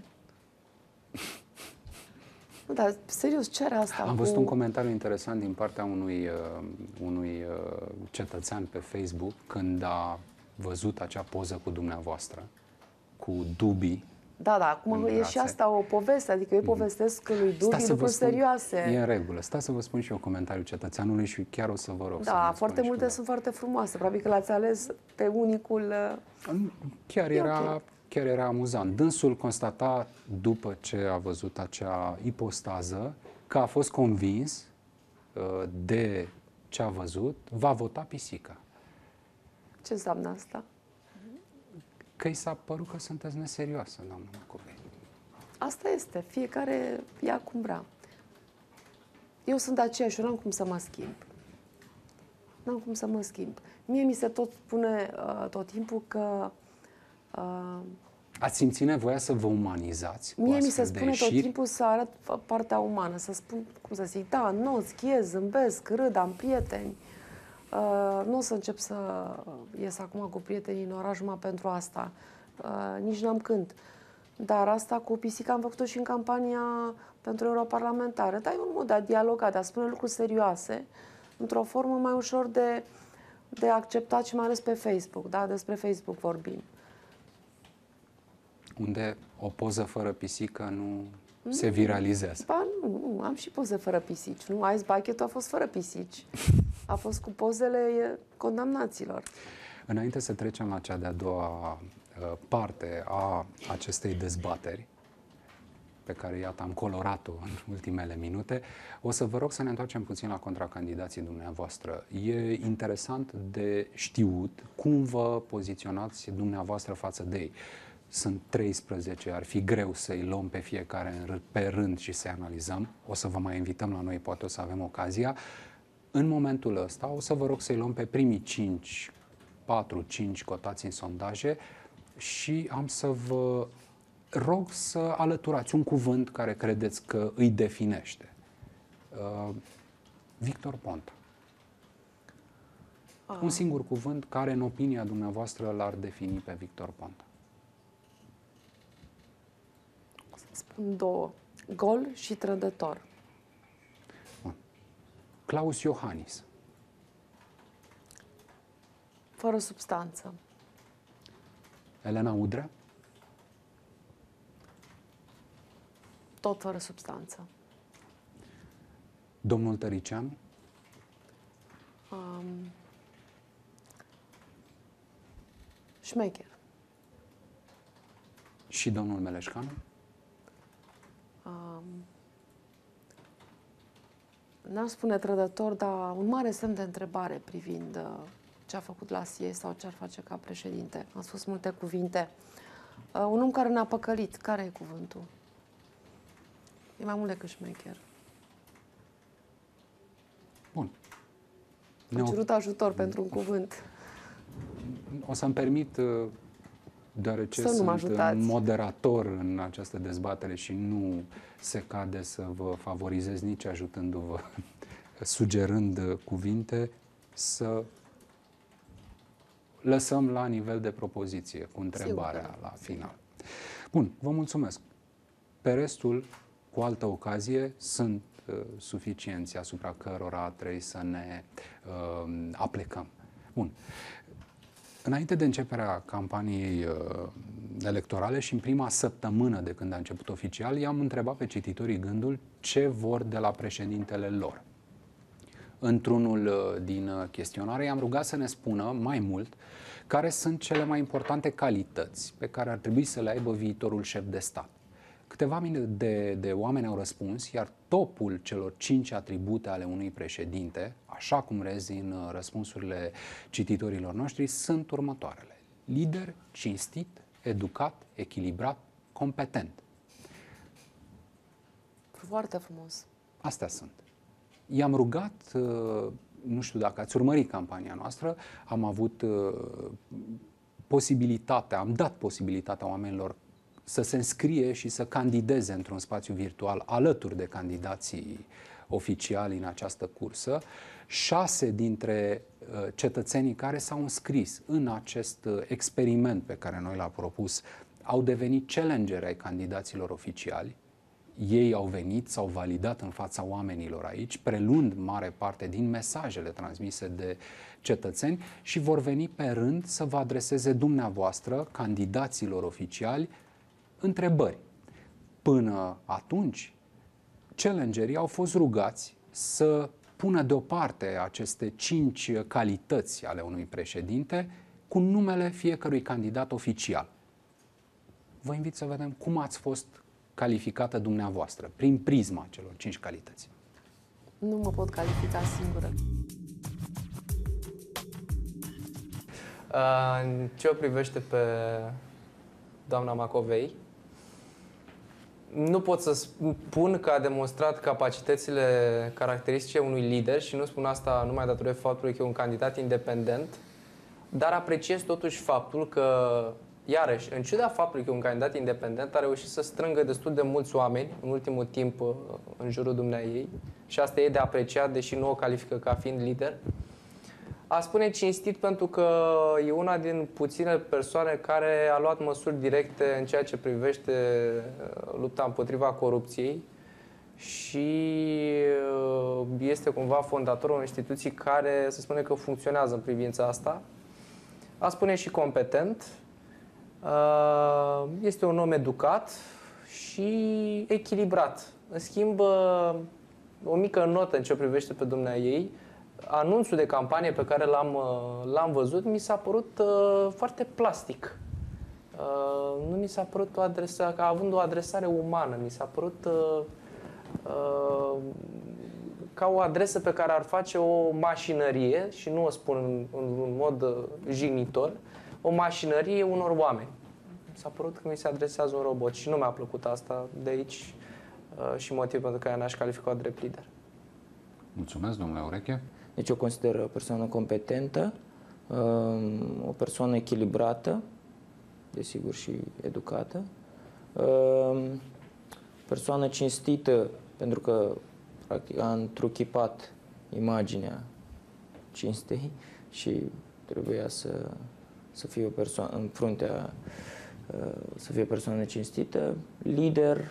Nu, dar serios, cer asta. Am cu... văzut un comentariu interesant din partea unui, uh, unui uh, cetățean pe Facebook când a văzut acea poză cu dumneavoastră, cu dubii. Da, da, acum e și asta o poveste, adică eu povestesc lui dubii lucruri serioase. E în regulă. Stați să vă spun și eu comentariul cetățeanului și chiar o să vă rog. Da, foarte multe sunt foarte frumoase. Probabil că l-ați ales pe unicul... Chiar era... Okay. Chiar era amuzant. Dânsul constata, după ce a văzut acea ipostază, că a fost convins uh, de ce a văzut, va vota pisica. Ce înseamnă asta? Că i s-a părut că sunteți neserioasă, doamnă Macovei. Asta este. Fiecare ia cum vrea. Eu sunt aceeași, eu n-am cum să mă schimb. N-am cum să mă schimb. Mie mi se tot spune uh, tot timpul că Uh, Ați simțit nevoia să vă umanizați? Mie mi se spune tot timpul să arăt partea umană, să spun, cum să zic, da, nu, schiez, zâmbesc, râd, am prieteni. Uh, nu o să încep să ies acum cu prietenii în oraș numai pentru asta. Uh, nici n-am când. Dar asta cu pisica am făcut-o și în campania pentru europarlamentară. Dar e un mod de a dialoga, de a spune lucruri serioase, într-o formă mai ușor de, de acceptat și mai ales pe Facebook. Da? Despre Facebook vorbim. Unde o poză fără pisică nu mm. se viralizează. Ba, nu, nu, am și poze fără pisici. Nu? Ice Bucket-ul a fost fără pisici. A fost cu pozele condamnaților. Înainte să trecem la cea de-a doua uh, parte a acestei dezbateri, pe care, iată, am colorat-o în ultimele minute, o să vă rog să ne întoarcem puțin la contracandidații dumneavoastră. E interesant de știut cum vă poziționați dumneavoastră față de ei. Sunt treisprezece, ar fi greu să-i luăm pe fiecare pe rând și să-i analizăm. O să vă mai invităm la noi, poate o să avem ocazia. În momentul ăsta o să vă rog să-i luăm pe primii cinci, patru cinci cotați în sondaje și am să vă rog să alăturați un cuvânt care credeți că îi definește. Uh, Victor Ponta. Ah. Un singur cuvânt care, în opinia dumneavoastră, l-ar defini pe Victor Ponta. O să spun două. Gol și trădător. Bun. Klaus Iohannis. Fără substanță. Elena Udrea. Tot fără substanță. Domnul Tăricianu. Um, șmecher. Și domnul Meleșcanu. Um, n-aș spune trădător, dar un mare semn de întrebare privind uh, ce a făcut la S I E sau ce ar face ca președinte. Am spus multe cuvinte. Uh, un om care ne-a păcălit. Care e cuvântul? E mai mult decât șmecher. Bun. Am cerut ajutor pentru un cuvânt. O să-mi permit, deoarece să nu sunt moderator în această dezbatere și nu se cade să vă favorizez nici ajutându-vă, sugerând cuvinte, să lăsăm la nivel de propoziție, cu întrebarea Sigur. la final. Bun, vă mulțumesc. Pe restul, cu altă ocazie, sunt uh, suficienți asupra cărora trebuie să ne uh, aplecăm. Bun. Înainte de începerea campaniei uh, electorale și în prima săptămână de când a început oficial, i-am întrebat pe cititorii Gândul ce vor de la președintele lor. Într-unul uh, din chestionare i-am rugat să ne spună mai mult care sunt cele mai importante calități pe care ar trebui să le aibă viitorul șef de stat. Câteva mii de, de oameni au răspuns, iar topul celor cinci atribute ale unui președinte, așa cum rezi în răspunsurile cititorilor noștri, sunt următoarele. Lider, cinstit, educat, echilibrat, competent. Foarte frumos. Astea sunt. I-am rugat, nu știu dacă ați urmărit campania noastră, am avut posibilitatea, am dat posibilitatea oamenilor să se înscrie și să candideze într-un spațiu virtual alături de candidații oficiali în această cursă. Șase dintre uh, cetățenii care s-au înscris în acest uh, experiment pe care noi l-am propus au devenit challengeri ai candidaților oficiali. Ei au venit, s-au validat în fața oamenilor aici, preluând mare parte din mesajele transmise de cetățeni și vor veni pe rând să vă adreseze dumneavoastră, candidaților oficiali, întrebări. Până atunci, challengerii au fost rugați să pună deoparte aceste cinci calități ale unui președinte cu numele fiecărui candidat oficial. Vă invit să vedem cum ați fost calificată dumneavoastră, prin prisma celor cinci calități. Nu mă pot califica singură. În ce o privește pe doamna Macovei, nu pot să spun că a demonstrat capacitățile caracteristice unui lider și nu spun asta numai datorită faptului că e un candidat independent, dar apreciez totuși faptul că, iarăși, în ciuda faptului că un candidat independent a reușit să strângă destul de mulți oameni în ultimul timp în jurul dumneaei și asta e de apreciat, deși nu o califică ca fiind lider. A spune cinstit pentru că e una din puține persoane care a luat măsuri directe în ceea ce privește lupta împotriva corupției și este cumva fondatorul unei instituții care se spune că funcționează în privința asta. A spune și competent. Este un om educat și echilibrat. În schimb, o mică notă în ce privește pe dumneaei, anunțul de campanie pe care l-am, l-am văzut mi s-a părut uh, foarte plastic. uh, nu mi s-a părut o adresă, ca având o adresare umană, mi s-a părut uh, uh, ca o adresă pe care ar face o mașinărie, și nu o spun în, în, în mod uh, jignitor, o mașinărie unor oameni. S-a părut că mi se adresează un robot și nu mi-a plăcut asta, de aici uh, și motiv pentru care n-aș califica drept lider. Mulțumesc, domnule Ureche. Deci eu consider o persoană competentă, o persoană echilibrată, desigur și educată, persoană cinstită, pentru că practic a întruchipat imaginea cinstei și trebuia să, să fie o persoană în fruntea, să fie o persoană cinstită, lider.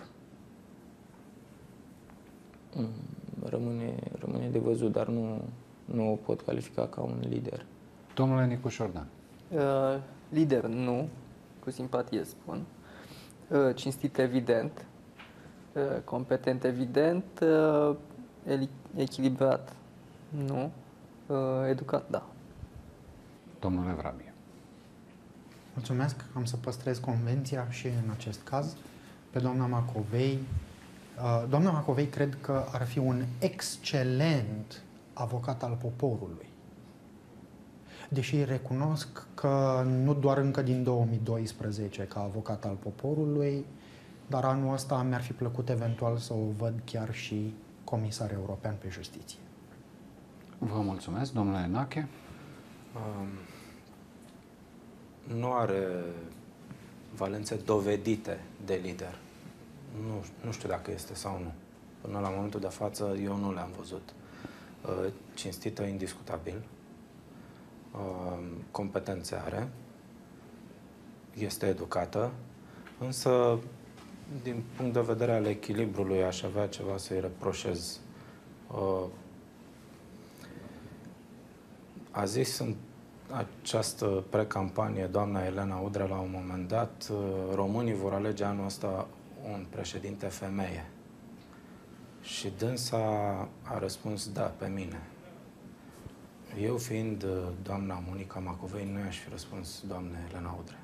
Rămâne, rămâne de văzut, dar nu, nu o pot califica ca un lider. Domnule Nicu Șordan. Uh, lider, nu. Cu simpatie spun. Uh, cinstit, evident. Uh, competent, evident. Uh, echilibrat, nu. Uh, educat, da. Domnule Vrabie. Mulțumesc. Am să păstrez convenția și în acest caz. Pe doamna Macovei. Uh, doamna Macovei cred că ar fi un excelent avocat al poporului. Deși recunosc că nu doar încă din două mii doisprezece ca avocat al poporului, dar anul ăsta mi-ar fi plăcut eventual să o văd chiar și comisar european pe justiție. Vă mulțumesc, domnule Nache. Um, nu are valențe dovedite de lider. Nu, nu știu dacă este sau nu. Până la momentul de față, eu nu le-am văzut. Uh, cinstită, indiscutabil. Uh, competențe are. Este educată. Însă, din punct de vedere al echilibrului, aș avea ceva să-i reproșez. Uh, a zis în această precampanie doamna Elena Udrea la un moment dat, uh, românii vor alege anul ăsta un președinte femeie. Și dânsa a răspuns da, pe mine. Eu fiind doamna Monica Macovei, nu i-aș fi răspuns doamne Elena Udrea.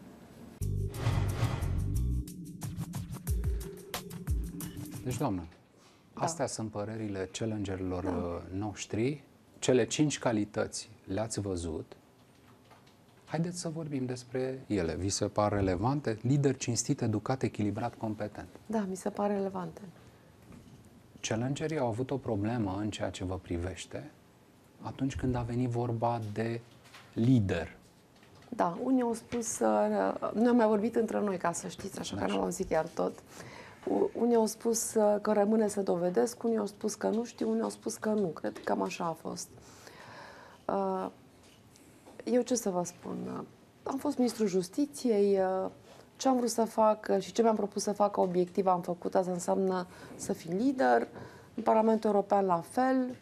Deci, doamnă, da. Astea sunt părerile challengerilor da. noștri. Cele cinci calități le-ați văzut. Haideți să vorbim despre ele. Vi se par relevante? Lider cinstit, educat, echilibrat, competent. Da, mi se pare relevante. Challengerii au avut o problemă în ceea ce vă privește atunci când a venit vorba de lider. Da, unii au spus, uh, noi am mai vorbit între noi, ca să știți, așa, așa. că nu am zis chiar tot. Unii au spus uh, că rămâne să dovedesc, unii au spus că nu știu, unii au spus că nu. Cred că cam așa a fost. Uh, eu ce să vă spun? Am fost ministrul justiției, uh, ce am vrut să fac și ce mi-am propus să fac obiectiv am făcut. Asta înseamnă să fii lider, în Parlamentul European la fel.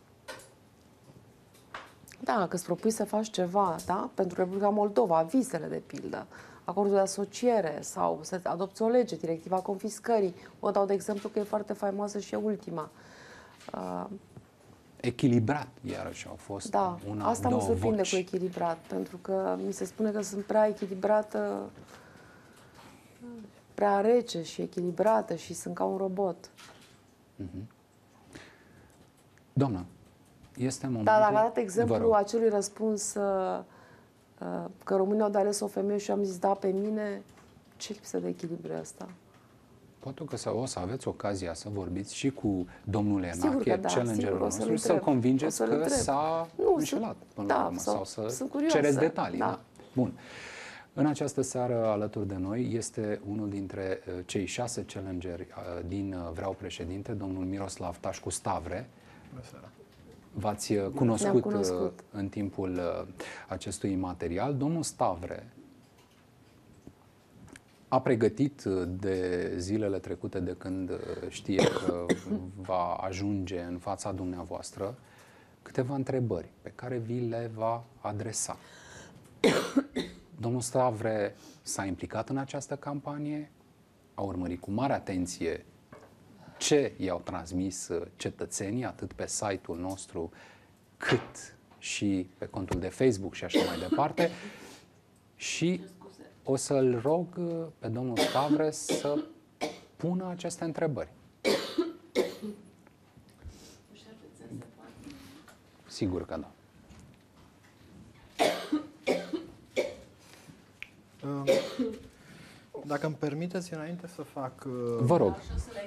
Da, că îți propui să faci ceva, da? Pentru Republica Moldova, vizele de pildă, acordul de asociere sau să adopți o lege, directiva confiscării. O dau de exemplu că e foarte faimoasă și e ultima. Uh, echilibrat, iarăși au fost da, una, asta două mă surprinde voci. cu echilibrat, pentru că mi se spune că sunt prea echilibrată, prea rece și echilibrată și sunt ca un robot. Mm-hmm. Doamnă, este momentul... Da, dacă a dat exemplu acelui răspuns uh, uh, că românii au de ales o femeie și am zis da pe mine, ce lipsă de echilibru e asta? Poate că să, o să aveți ocazia să vorbiți și cu domnul Enache, da, challengerul nostru, să-l să-l convingeți să-l că s-a înșelat până da, la urmă, sau, sau să cereți detalii. Da. Da. Bun. În această seară, alături de noi, este unul dintre uh, cei șase challengeri uh, din uh, Vreau Președinte, domnul Miroslav Tașcu Stavre. V-ați uh, cunoscut, cunoscut. Uh, în timpul uh, acestui material. Domnul Stavre a pregătit de zilele trecute de când știe că va ajunge în fața dumneavoastră câteva întrebări pe care vi le va adresa. Domnul Stavre s-a implicat în această campanie, a urmărit cu mare atenție ce i-au transmis cetățenii, atât pe site-ul nostru, cât și pe contul de Facebook și așa mai departe. Și o să-l rog pe domnul Stavres să pună aceste întrebări. Sigur că da. Dacă îmi permiteți, înainte să fac... Vă rog.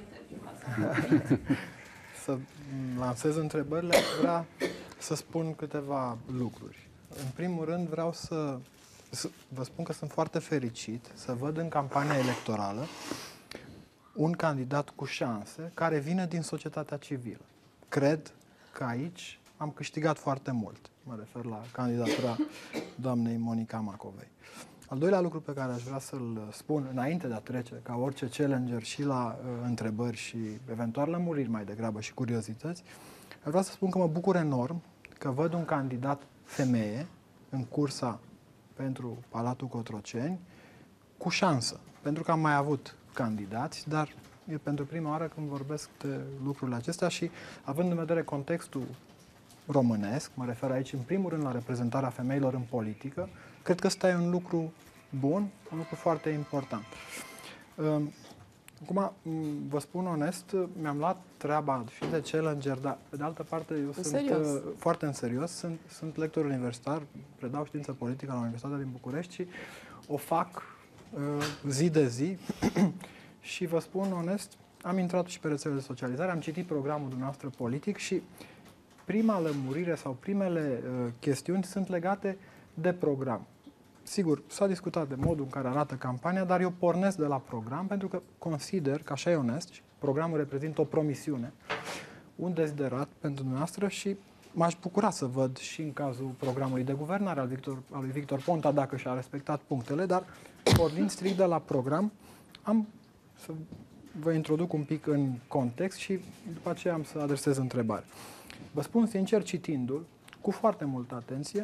să lansez întrebările, aș vrea să spun câteva lucruri. În primul rând vreau să, să vă spun că sunt foarte fericit să văd în campania electorală un candidat cu șanse care vine din societatea civilă. Cred că aici am câștigat foarte mult. Mă refer la candidatura doamnei Monica Macovei. Al doilea lucru pe care aș vrea să-l spun înainte de a trece, ca orice challenger, și la uh, întrebări și eventual lămuriri mai degrabă și curiozități, aș vrea să spun că mă bucur enorm că văd un candidat femeie în cursa pentru Palatul Cotroceni cu șansă. Pentru că am mai avut candidați, dar e pentru prima oară când vorbesc de lucrurile acestea și având în vedere contextul românesc, mă refer aici în primul rând la reprezentarea femeilor în politică, cred că ăsta e un lucru bun, un lucru foarte important. Acum, vă spun onest, mi-am luat treaba și de challenger, dar pe de altă parte eu în sunt serios. foarte în serios, sunt, sunt lector universitar, predau știință politică la Universitatea din București și o fac uh, zi de zi și vă spun onest, am intrat și pe rețelele de socializare, am citit programul dumneavoastră politic și prima lămurire sau primele uh, chestiuni sunt legate de program. Sigur, s-a discutat de modul în care arată campania, dar eu pornesc de la program pentru că consider, că așa e onest, programul reprezintă o promisiune, un deziderat pentru dumneavoastră și m-aș bucura să văd și în cazul programului de guvernare al, Victor, al lui Victor Ponta dacă și-a respectat punctele, dar pornind strict de la program, am să vă introduc un pic în context și după aceea am să adresez întrebare. Vă spun sincer, citindu-l, cu foarte multă atenție,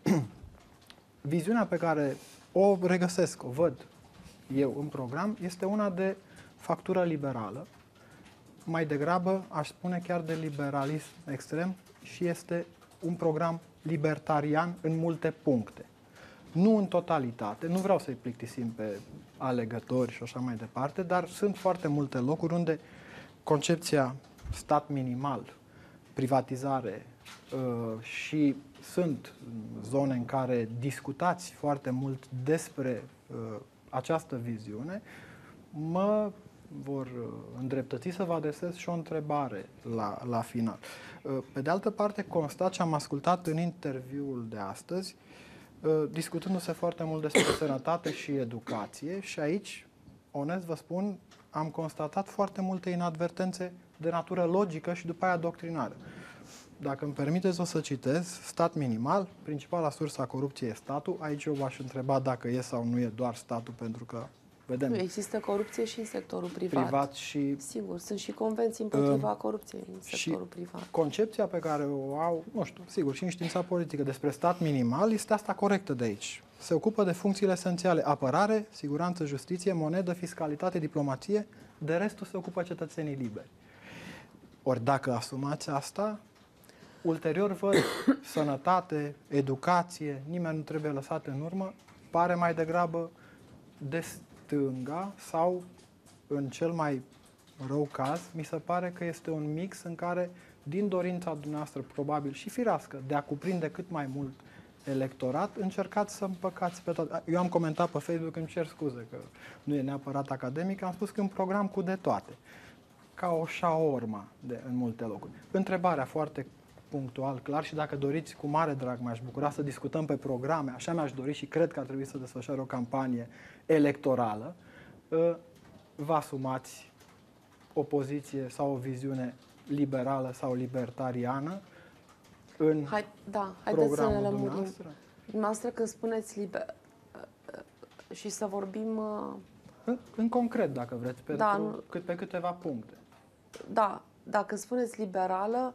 viziunea pe care o regăsesc, o văd eu în program, este una de factură liberală, mai degrabă aș spune chiar de liberalism extrem și este un program libertarian în multe puncte. Nu în totalitate, nu vreau să-i plictisim pe alegători și așa mai departe, dar sunt foarte multe locuri unde concepția stat minimal, privatizare uh, și sunt zone în care discutați foarte mult despre uh, această viziune, mă vor îndreptăți să vă adresez și o întrebare la, la final. Uh, pe de altă parte, constat și am ascultat în interviul de astăzi, uh, discutându-se foarte mult despre sănătate și educație și aici, onest vă spun, am constatat foarte multe inadvertențe de natură logică și după aia doctrinară. Dacă îmi permiteți, o să citez. Stat minimal, principala sursă a corupției e statul. Aici eu v-aș întreba dacă e sau nu e doar statul, pentru că, vedem... Nu, există corupție și în sectorul privat. Privat și... Sigur, sunt și convenții împotriva uh, corupției în sectorul privat. Concepția pe care o au, nu știu, sigur, și în știința politică despre stat minimal, este asta corectă de aici. Se ocupă de funcțiile esențiale: apărare, siguranță, justiție, monedă, fiscalitate, diplomație. De restul se ocupă cetățenii liberi. Ori dacă asumați asta, ulterior văd sănătate, educație, nimeni nu trebuie lăsat în urmă, pare mai degrabă de stânga sau, în cel mai rău caz, mi se pare că este un mix în care, din dorința dumneavoastră, probabil și firească, de a cuprinde cât mai mult electorat, încercați să împăcați pe toate. Eu am comentat pe Facebook, îmi cer scuze că nu e neapărat academic, am spus că e un program cu de toate, ca o șaorma de, în multe locuri. Întrebarea foarte punctual, clar, și dacă doriți, cu mare drag m-aș bucura să discutăm pe programe, așa mi-aș dori și cred că ar trebui să desfășoare o campanie electorală, vă asumați o poziție sau o viziune liberală sau libertariană în Hai, da, haideți să ne lămurim. dumneavoastră? Dumneavoastră când spuneți liber... și să vorbim... În, în concret, dacă vreți, pentru Da, nu- cât pe câteva puncte. Da, dacă spuneți liberală,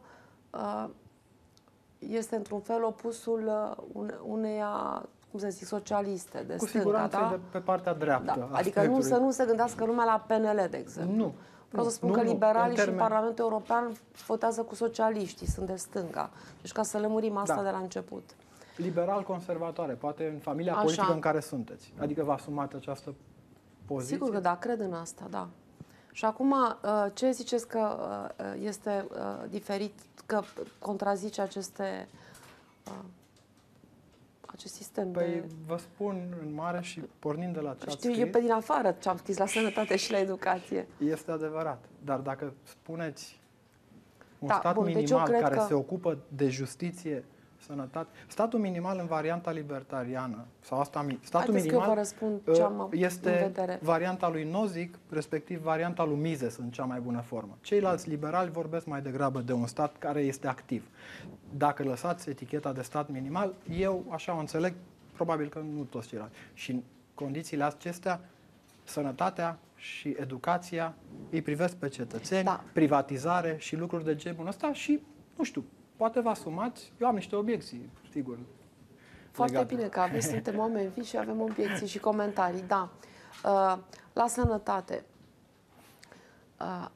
este într-un fel opusul uneia, cum să zic, socialiste, de Cu stânga, siguranță da? e de pe partea dreaptă. Da. a Adică nu, spectrului. să nu se gândească lumea la P N L, de exemplu. Nu. Vreau nu, să spun nu, că nu, liberalii în și termen- Parlamentul European votează cu socialiștii, sunt de stânga. Deci ca să lămurim asta Da. de la început. liberal-conservatoare, poate în familia Așa. politică în care sunteți. Adică vă asumați această poziție? Sigur că da, cred în asta, da. Și acum, uh, ce ziceți că uh, este uh, diferit, că contrazice aceste, uh, acest sistem Păi de... vă spun în mare și pornind de la ce ați Știu eu scris, pe din afară ce am scris la sănătate și la educație. este adevărat. Dar dacă spuneți un Da, stat bun, deci eu minimal cred care că- se ocupă de justiție, sănătate, statul minimal în varianta libertariană, sau asta, mi- statul Haideți că eu minimal vă răspund uh, ce am în este vedere. varianta lui Nozick, respectiv varianta lui Mises în cea mai bună formă. Ceilalți liberali vorbesc mai degrabă de un stat care este activ. Dacă lăsați eticheta de stat minimal, eu așa o înțeleg, probabil că nu toți ceilalți. Și în condițiile acestea, sănătatea și educația îi privesc pe cetățeni, Da. privatizare și lucruri de genul ăsta și, nu știu, poate vă asumați, eu am niște obiecții, sigur. Foarte legate. bine că aveți, suntem oameni vii și avem obiecții și comentarii, da. Uh, la sănătate. Uh,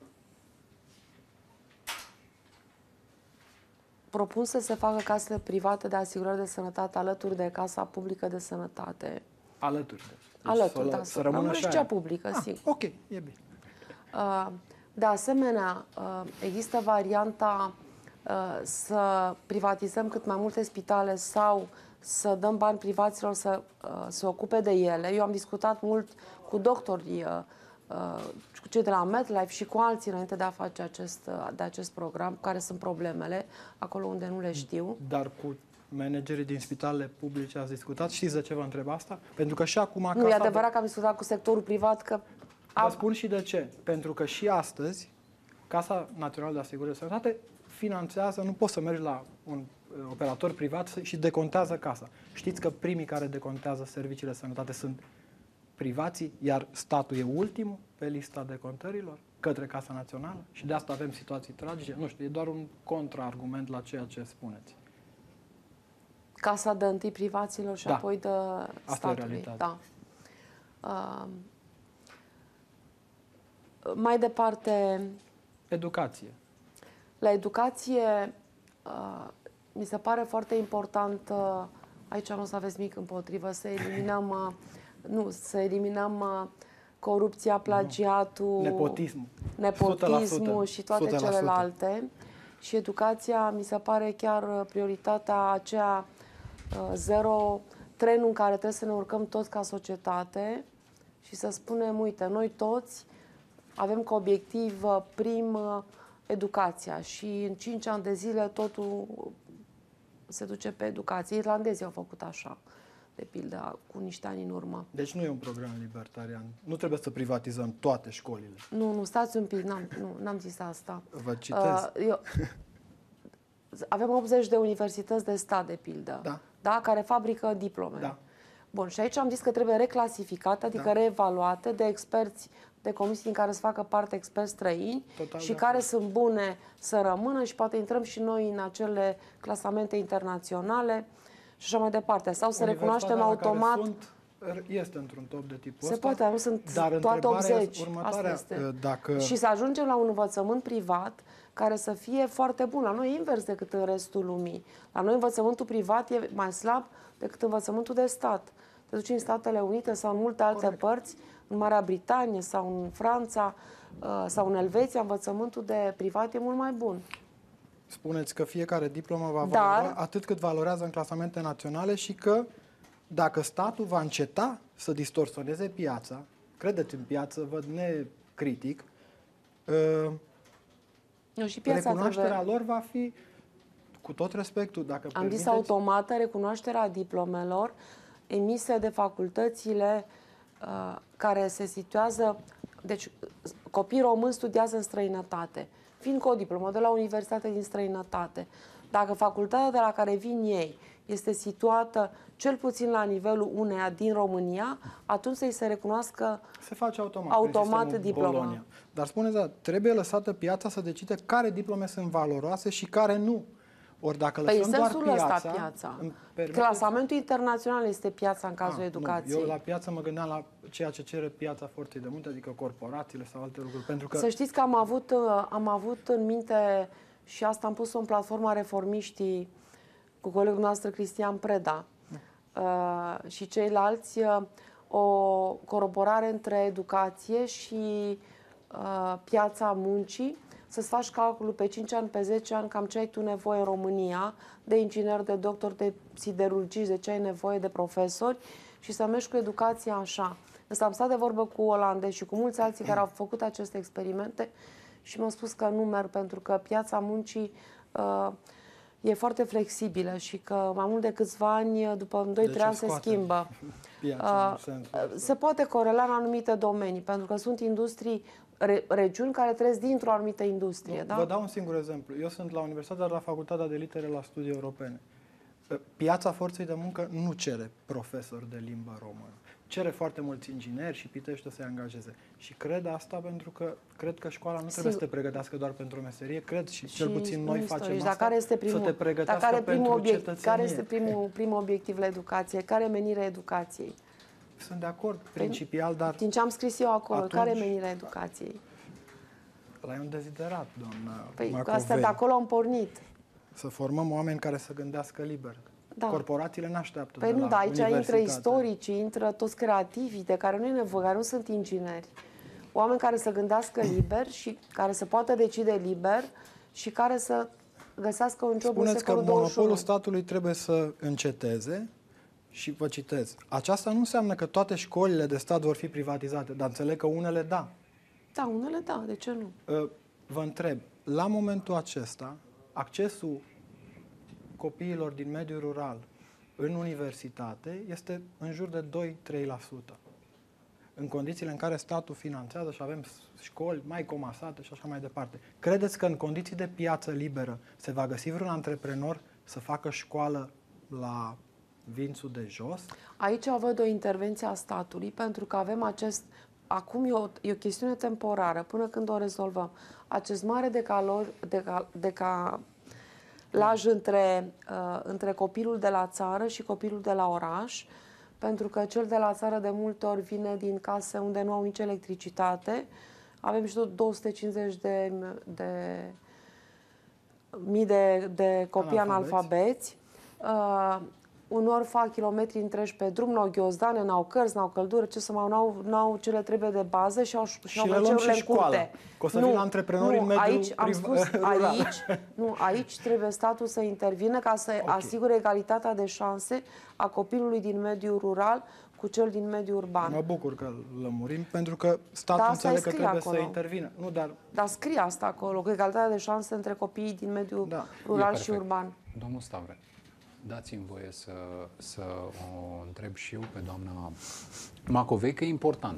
propun să se facă casele private de asigurări de sănătate alături de Casa Publică de Sănătate. Alături de. Alături, să, da, să rămână rămână și și cea aia. publică, Ah, sigur. ok, e bine. Uh, De asemenea, uh, există varianta uh, să privatizăm cât mai multe spitale sau să dăm bani privaților să uh, se ocupe de ele. Eu am discutat mult cu doctorii, uh, uh, cu cei de la MedLife și cu alții înainte de a face acest, uh, de acest program, care sunt problemele, acolo unde nu le știu. Dar cu managerii din spitalele publice ați discutat? Știți de ce vă întreb asta? Pentru că și acum... Nu, Casa e adevărat că am discutat cu sectorul privat că... Vă Am, spun și de ce. Pentru că și astăzi Casa Națională de Asigurări de Sănătate finanțează, nu poți să mergi la un uh, operator privat să- și decontează casa. Știți că primii care decontează serviciile de sănătate sunt privații, iar statul e ultimul pe lista decontărilor către Casa Națională și de asta avem situații tragice. Nu știu, e doar un contraargument la ceea ce spuneți. casa dă întâi privaților și Da. apoi dă e statului. realitatea. Da. Uh, mai departe, Educație. la educație, uh, mi se pare foarte important, uh, aici nu o să aveți mic împotrivă, să eliminăm, uh, nu, să eliminăm uh, corupția, plagiatul, Nepotismul. nepotismul o sută la sută. și toate o sută la sută. celelalte. Și educația mi se pare chiar uh, prioritatea aceea uh, zero, trenul în care trebuie să ne urcăm toți ca societate și să spunem, uite, noi toți avem ca obiectiv uh, prim uh, educația și în cinci ani de zile totul se duce pe educație. Irlandezii au făcut așa, de pildă, cu niște ani în urmă. Deci nu e un program libertarian. Nu trebuie să privatizăm toate școlile. Nu, nu, stați un pic, n-am, nu, n-am zis asta. Vă citez. Uh, eu, avem optzeci de universități de stat, de pildă, Da. Da, care fabrică diplome. Da. Bun, și aici am zis că trebuie reclasificate, adică Da. reevaluate de experți, de comisii din care să facă parte experți străini Total și de care acord. sunt bune să rămână și poate intrăm și noi în acele clasamente internaționale și așa mai departe. Sau să recunoaștem Universitatea la care automat... Sunt, este într-un top de tipul Se ăsta. poate, dar nu sunt Dar toate întrebarea optzeci. următoarea, Asta este. dacă- Și să ajungem la un învățământ privat care să fie foarte bun. La noi e invers decât în restul lumii. La noi învățământul privat e mai slab decât învățământul de stat. Te duci în Statele Unite sau în multe alte Corect. părți, în Marea Britanie sau în Franța uh, sau în Elveția, învățământul de privat e mult mai bun. Spuneți că fiecare diplomă va Dar- valora atât cât valorează în clasamente naționale și că dacă statul va înceta să distorsioneze piața, credeți în piață, văd necritic, uh, Eu și piața recunoașterea trebuie... lor va fi, cu tot respectul, dacă Am zis permiteți, automată recunoașterea diplomelor emise de facultățile uh, care se situează... Deci, copiii români studiază în străinătate, fiind cu o diplomă de la o universitate din străinătate. Dacă facultatea de la care vin ei este situată cel puțin la nivelul uneia din România, atunci să-i se recunoască se face automat, automat prin sistemul diploma. Bologna. Dar spuneți, da, trebuie lăsată piața să decide care diplome sunt valoroase și care nu. Ori dacă Păi în lăsăm doar sensul piața... ăsta piața. îmi permiteți- Clasamentul internațional este piața în cazul Ah, educației. Nu. Eu la piață mă gândeam la ceea ce cere piața forței de muncă, adică corporațiile sau alte lucruri. Pentru că Să știți că am avut, uh, am avut în minte și asta am pus-o în platforma Reformiștii cu colegul nostru Cristian Preda uh, și ceilalți, uh, o coroborare între educație și uh, piața muncii, să-ți faci calculul pe cinci ani, pe zece ani, cam ce ai tu nevoie în România, de inginer, de doctor, de siderurgiști, de ce ai nevoie, de profesori, și să mergi cu educația așa. Însă am stat de vorbă cu olandezi și cu mulți alții care au făcut aceste experimente și mi-au spus că nu merg, pentru că piața muncii uh, e foarte flexibilă și că mai mult de câțiva ani, după doi trei ani se schimbă. Uh, se poate corela în anumite domenii, pentru că sunt industrii, re, regiuni care trăiesc dintr-o anumită industrie. Nu, da? Vă dau un singur exemplu. Eu sunt la Universitate, dar la Facultatea de Litere la Studii Europene. Piața forței de muncă nu cere profesori de limbă română. Cere foarte mulți ingineri și pitește să-i angajeze. Și cred asta pentru că cred că școala nu trebuie Sigur. să te pregătească doar pentru o meserie, cred și, Și cel puțin noi facem istorici. asta, Dar care este primul, să te pregătească dar care pentru primul obiect, cetățenie. care este primul, primul obiectiv la educație? Care e menirea educației? Sunt de acord, principial, dar Din ce am scris eu acolo, atunci, care e menirea educației? ăla e un deziderat, doamna Păi Macovei. astea de acolo am pornit. Să formăm oameni care să gândească liber. Da. Corporațiile n-așteaptă Păi de nu, la dar aici intră universitate. istoricii, intră toți creativii de care nu e nevoie, care nu sunt ingineri. Oameni care să gândească liber și care să poată decide liber și care să găsească un job în Spuneți că secolul douăzeci și unu. monopolul statului trebuie să înceteze și vă citez. Aceasta nu înseamnă că toate școlile de stat vor fi privatizate, dar înțeleg că unele da. Da, unele da, de ce nu? Vă întreb, la momentul acesta, accesul copiilor din mediul rural în universitate este în jur de doi trei la sută. În condițiile în care statul finanțează și avem școli mai comasate și așa mai departe. Credeți că în condiții de piață liberă se va găsi vreun antreprenor să facă școală la Vințul de jos? Aici văd o intervenție a statului, pentru că avem acest... Acum e o, e o chestiune temporară, până când o rezolvăm. Acest mare decalor, deca, decalaj între, uh, între copilul de la țară și copilul de la oraș, pentru că cel de la țară de multe ori vine din case unde nu au nici electricitate. Avem și tot două sute cincizeci de, de mii de, de copii analfabeți. Uh, Unor fac kilometri întregi pe drum, n-au ghiozdane, n-au cărți, n-au căldură, ce să mai n-au, n-au ce le trebuie de bază și au și, și le luăm și școala. Că o să vină antreprenori în mediul aici, am priv- spus, rural. aici, nu, aici trebuie statul să intervină ca să okay. asigure egalitatea de șanse a copilului din mediul rural cu cel din mediul urban. Mă bucur că lămurim, pentru că statul da, înțeleg că trebuie acolo. să intervină. Nu, dar... dar scrie asta acolo, cu egalitatea de șanse între copiii din mediul da. rural și urban. Domnul Stavre, dați-mi voie să, să o întreb și eu pe doamna Macovei, că e important.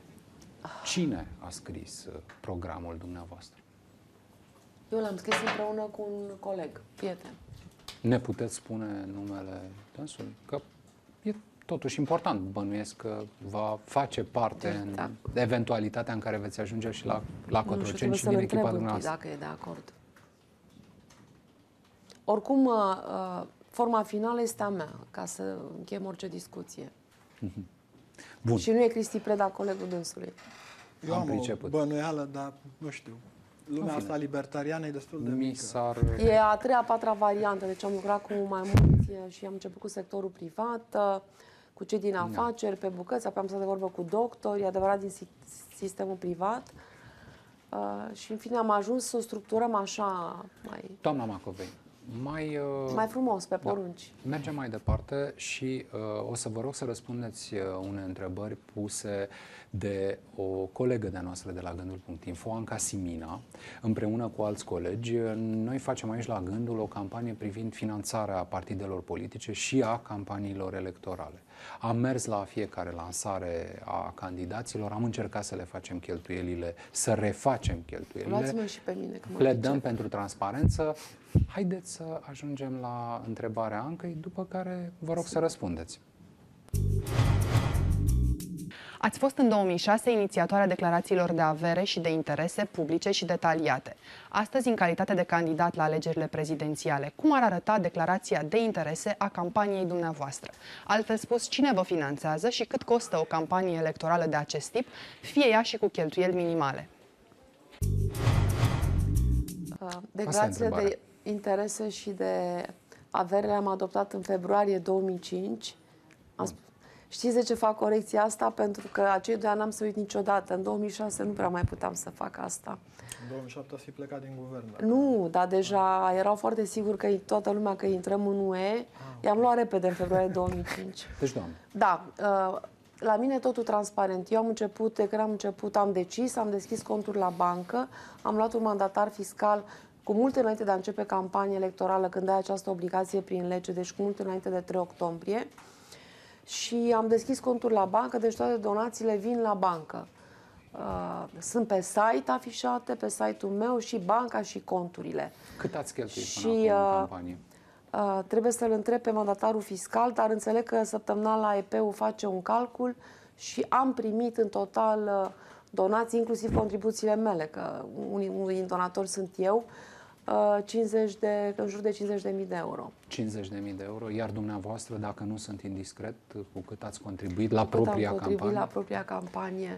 Cine a scris programul dumneavoastră? Eu l-am scris împreună cu un coleg, prieten. Ne puteți spune numele dânsului? Că e totuși important. Bănuiesc că va face parte da. în eventualitatea în care veți ajunge și la, la Cotroceni și din echipa dumneavoastră. Dacă e de acord. Oricum, uh, forma finală este a mea, ca să închem orice discuție. Bun. Și nu e Cristi Preda, colegul dânsului. Eu am, am o bănuială, dar nu știu. Lumea asta libertariană e destul de Mi mică. s-ar... E a treia, a patra variantă. Deci am lucrat cu mai mulți și am început cu sectorul privat, cu cei din afaceri, pe bucăți, apoi am stat de vorbă cu doctori, adevărat din sistemul privat. Uh, și în fine am ajuns să o structurăm așa mai... Doamna Macovei, mai... Uh, mai frumos, pe porunci. Da. Mergem mai departe și uh, o să vă rog să răspundeți uh, unei întrebări puse de o colegă de-a noastră de la Gândul punct info, Anca Simina, împreună cu alți colegi. Noi facem aici la Gândul o campanie privind finanțarea partidelor politice și a campaniilor electorale. Am mers la fiecare lansare a candidaților, am încercat să le facem cheltuielile, să refacem cheltuielile. Luați-mă și pe mine, că mă pledăm pentru transparență. Haideți să ajungem la întrebarea Ancăi, după care vă rog să răspundeți. Ați fost în două mii șase inițiatoarea declarațiilor de avere și de interese publice și detaliate. Astăzi, în calitate de candidat la alegerile prezidențiale, cum ar arăta declarația de interese a campaniei dumneavoastră? Altfel spus, cine vă finanțează și cât costă o campanie electorală de acest tip, fie ea și cu cheltuieli minimale? Declarațiile de interese și de Averele am adoptat în februarie două mii cinci. Am spus, știți de ce fac corecția asta? Pentru că acei doi ani n-am să uit niciodată. În două mii șase nu prea mai puteam să fac asta. În două mii șapte ați fi plecat din guvern. Dacă... Nu, dar deja erau foarte sigur că toată lumea că intrăm în U E. I-am luat repede în februarie două mii cinci. Deci, doamne. Da. La mine totul transparent. Eu am început, de când am început, am decis, am deschis conturi la bancă, am luat un mandatar fiscal cu mult înainte de a începe campania electorală, când ai această obligație prin lege, deci cu mult înainte de trei octombrie. Și am deschis conturi la bancă, deci toate donațiile vin la bancă. Sunt pe site afișate, pe site-ul meu, și banca și conturile. Cât ați cheltuit și, până acum în campanie? Uh, trebuie să-l întreb pe mandatarul fiscal, dar înțeleg că săptămânal la E P-ul face un calcul și am primit în total uh, donații, inclusiv contribuțiile mele, că unii, unii donatori sunt eu, uh, cincizeci de, în jur de cincizeci de mii de euro. cincizeci de mii de euro, iar dumneavoastră, dacă nu sunt indiscret, cu cât ați contribuit la cât propria am contribuit campanie? la propria campanie?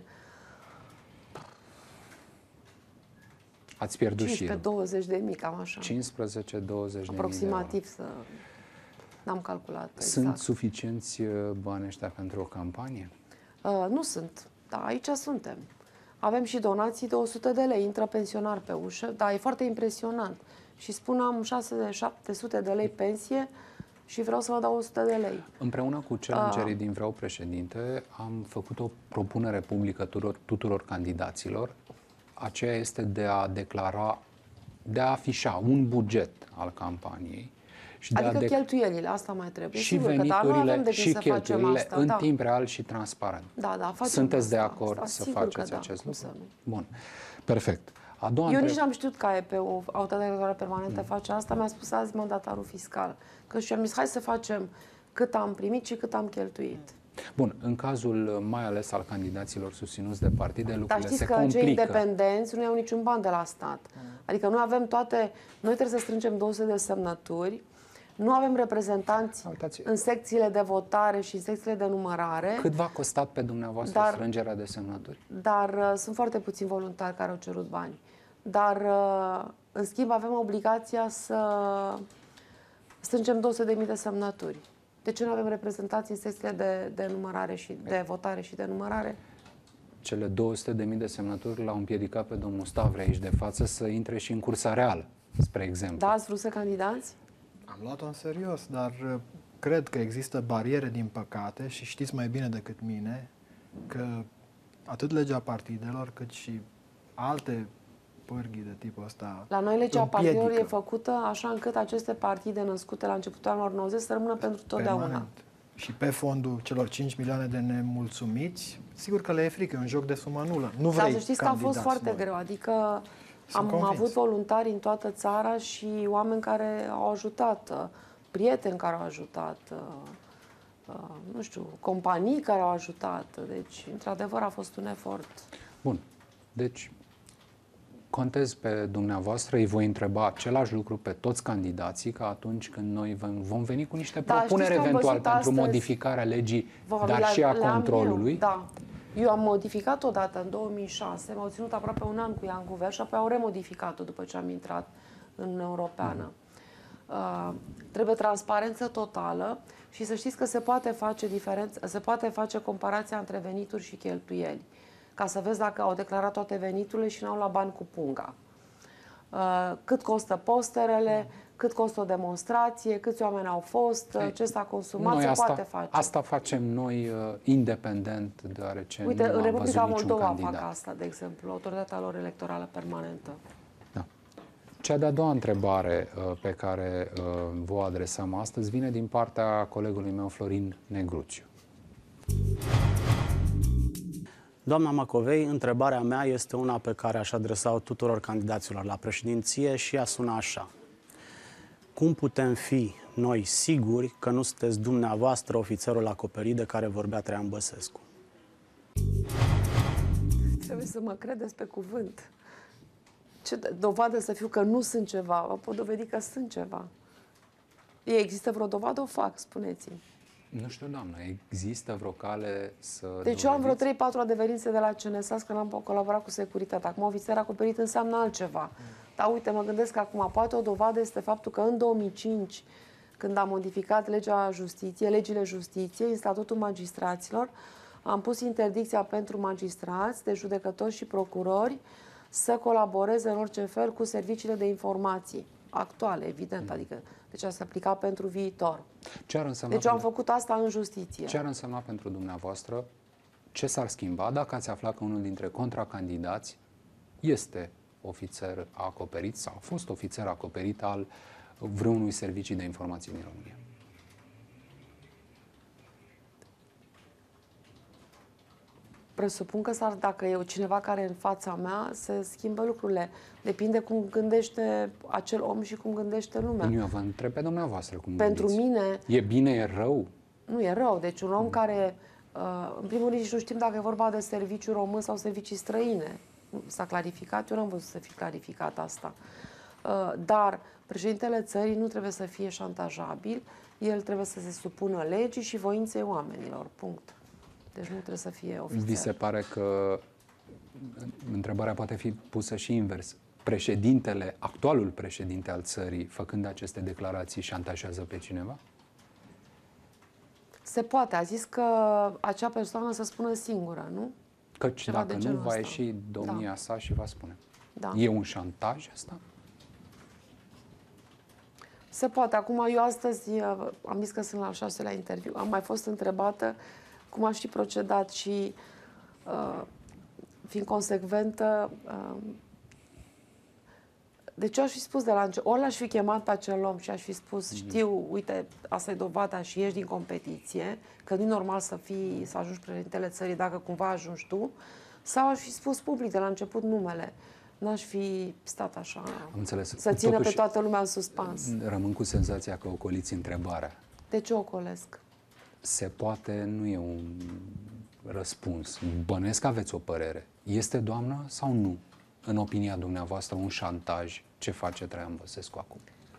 Ați pierdut și cincisprezece douăzeci de mii, cam așa. cincisprezece douăzeci de mii de euro. Aproximativ, să... n-am calculat exact. Sunt suficienți bani ăștia pentru o campanie? Uh, nu sunt, dar aici suntem. Avem și donații de o sută de lei, intră pensionar pe ușă, dar e foarte impresionant. Și spun, am șase șapte sute de lei pensie și vreau să vă dau o sută de lei. Împreună cu challengerii uh. din Vreau Președinte, am făcut o propunere publică tuturor, tuturor candidaților. Aceea este de a declara, de a afișa un buget al campaniei. Și adică de a dec- cheltuielile, asta mai trebuie. Și sigur veniturile că, da, și cheltuielile asta, în da. timp real și transparent. Da, da, facem Sunteți asta, de acord asta, să sigur faceți că da, acest cum lucru? să nu. Bun. Perfect. A doua Eu întreb... nici n-am știut că E P-ul, Autoritatea Electorală Permanentă, mm. face asta. Mi-a spus azi mandatarul fiscal. Că și am zis, hai să facem cât am primit și cât am cheltuit. Bun, în cazul mai ales al candidaților susținuți de partide, lucrurile Dar știți se că complică. cei independenți nu iau niciun ban de la stat. Mm. Adică noi avem toate, noi trebuie să strângem două sute de semnături, nu avem reprezentanți Uitați. în secțiile de votare și în secțiile de numărare. Cât v-a costat pe dumneavoastră dar, strângerea de semnături? Dar uh, sunt foarte puțini voluntari care au cerut bani. Dar, uh, în schimb, avem obligația să strângem două sute de mii de semnături. De ce nu avem reprezentanți în secțiile de, de numărare și de votare și de numărare? Cele două sute de mii de semnături l-au împiedicat pe domnul Stavre aici de față să intre și în cursa reală, spre exemplu. Da, ați vrut să candidați? Am luat-o în serios, dar uh, cred că există bariere, din păcate, și știți mai bine decât mine că atât legea partidelor, cât și alte pârghii de tipul ăsta La noi legea împiedică. partidelor e făcută așa încât aceste partide născute la începutul anilor nouăzeci să rămână pentru totdeauna. Permanent. Și pe fondul celor cinci milioane de nemulțumiți, sigur că le e frică, e un joc de sumă nulă. Nu vrei Dar să știți că a fost candidați foarte noi. greu, adică Sunt am convins. avut voluntari în toată țara și oameni care au ajutat, uh, prieteni care au ajutat, uh, uh, nu știu, companii care au ajutat. Deci, într-adevăr, a fost un efort. Bun. Deci, contez pe dumneavoastră, îi voi întreba același lucru pe toți candidații, că atunci când noi vom- vom veni cu niște Da, propuneri știți că am eventual văzut pentru astăzi- modificarea legii, Vă- dar la- și a le-am controlului. Eu, da. Eu am modificat odată în două mii șase, m-au ținut aproape un an cu ea în guvern și apoi au remodificat-o după ce am intrat în Uniunea Europeană. Uh, trebuie transparență totală și să știți că se poate face diferență, se poate face comparația între venituri și cheltuieli, ca să vezi dacă au declarat toate veniturile și n-au luat bani cu punga. Uh, cât costă posterele, cât costă o demonstrație, câți oameni au fost, Ei, ce s-a consumat, Noi se asta, poate face. asta facem noi uh, independent, deoarece Uite, nu în am Republica văzut niciun Moldova candidat. fac asta, de exemplu, autoritatea lor electorală permanentă. Da. Cea de-a doua întrebare uh, pe care uh, vă adresăm astăzi vine din partea colegului meu, Florin Negruțiu. Doamna Macovei, întrebarea mea este una pe care aș adresa-o tuturor candidaților la președinție și ea sună așa. Cum putem fi noi siguri că nu sunteți dumneavoastră ofițerul acoperit de care vorbea Traian Băsescu? Trebuie să mă credeți pe cuvânt. Ce dovadă să fiu că nu sunt ceva? Vă pot dovedi că sunt ceva. Există vreo dovadă? O fac, spuneți-mi. Nu știu, doamnă, există vreo cale să Deci eu am vreo dovediți? trei patru adeverințe de la C N S A S când am colaborat cu securitatea. Acum, ofițer acoperit înseamnă altceva. Dar uite, mă gândesc că acum poate o dovadă este faptul că în două mii cinci, când am modificat legea justiției, legile justiției, în statutul magistraților, am pus interdicția pentru magistrați, de judecători și procurori să colaboreze în orice fel cu serviciile de informații actuale, evident, adică deci asta se aplica pentru viitor. Ce ar însemna Deci eu am făcut asta în justiție. Ce ar însemna pentru dumneavoastră? Ce s-ar schimba dacă ați aflat că unul dintre contracandidați este ofițer acoperit sau a fost ofițer acoperit al vreunui servicii de informații din România? Presupun că s-ar, dacă e cineva care e în fața mea, se schimbă lucrurile. Depinde cum gândește acel om și cum gândește lumea. Eu vă întreb pe dumneavoastră cum Pentru gândiți. mine... E bine, e rău? Nu, e rău. Deci un om care, în primul rând, nici nu știm dacă e vorba de serviciu român sau servicii străine. S-a clarificat? Eu n-am văzut să fi clarificat asta. Dar președintele țării nu trebuie să fie șantajabil, el trebuie să se supună legii și voinței oamenilor. Punct. Deci nu trebuie să fie ofițer. Vi se pare că întrebarea poate fi pusă și invers. Președintele, actualul președinte al țării, făcând aceste declarații, șantajează pe cineva? Se poate. A zis că acea persoană să spună singură, nu? Căci Ceva dacă de nu, va ăsta. ieși domnia Da. sa și va spune. Da. E un șantaj asta? Se poate. Acum, eu astăzi am zis că sunt la al șaselea interviu. Am mai fost întrebată cum aș fi procedat și, uh, fiind consecventă, uh, deci eu aș fi spus de la început, ori l-aș fi chemat pe acel om și aș fi spus, știu, uite, asta e dovada și ieși din competiție, că nu e normal să fii, să ajungi președintele țării dacă cumva ajungi tu, sau aș fi spus public de la început numele. N-aș fi stat așa, Am înțeles. să țină Totuși, pe toată lumea în suspans. rămân cu senzația că ocoliți întrebarea. De ce ocolesc? Se poate, nu e un răspuns. Bănuiesc că aveți o părere. Este, doamnă, sau nu, în opinia dumneavoastră, un șantaj ce face Traian Băsescu acum?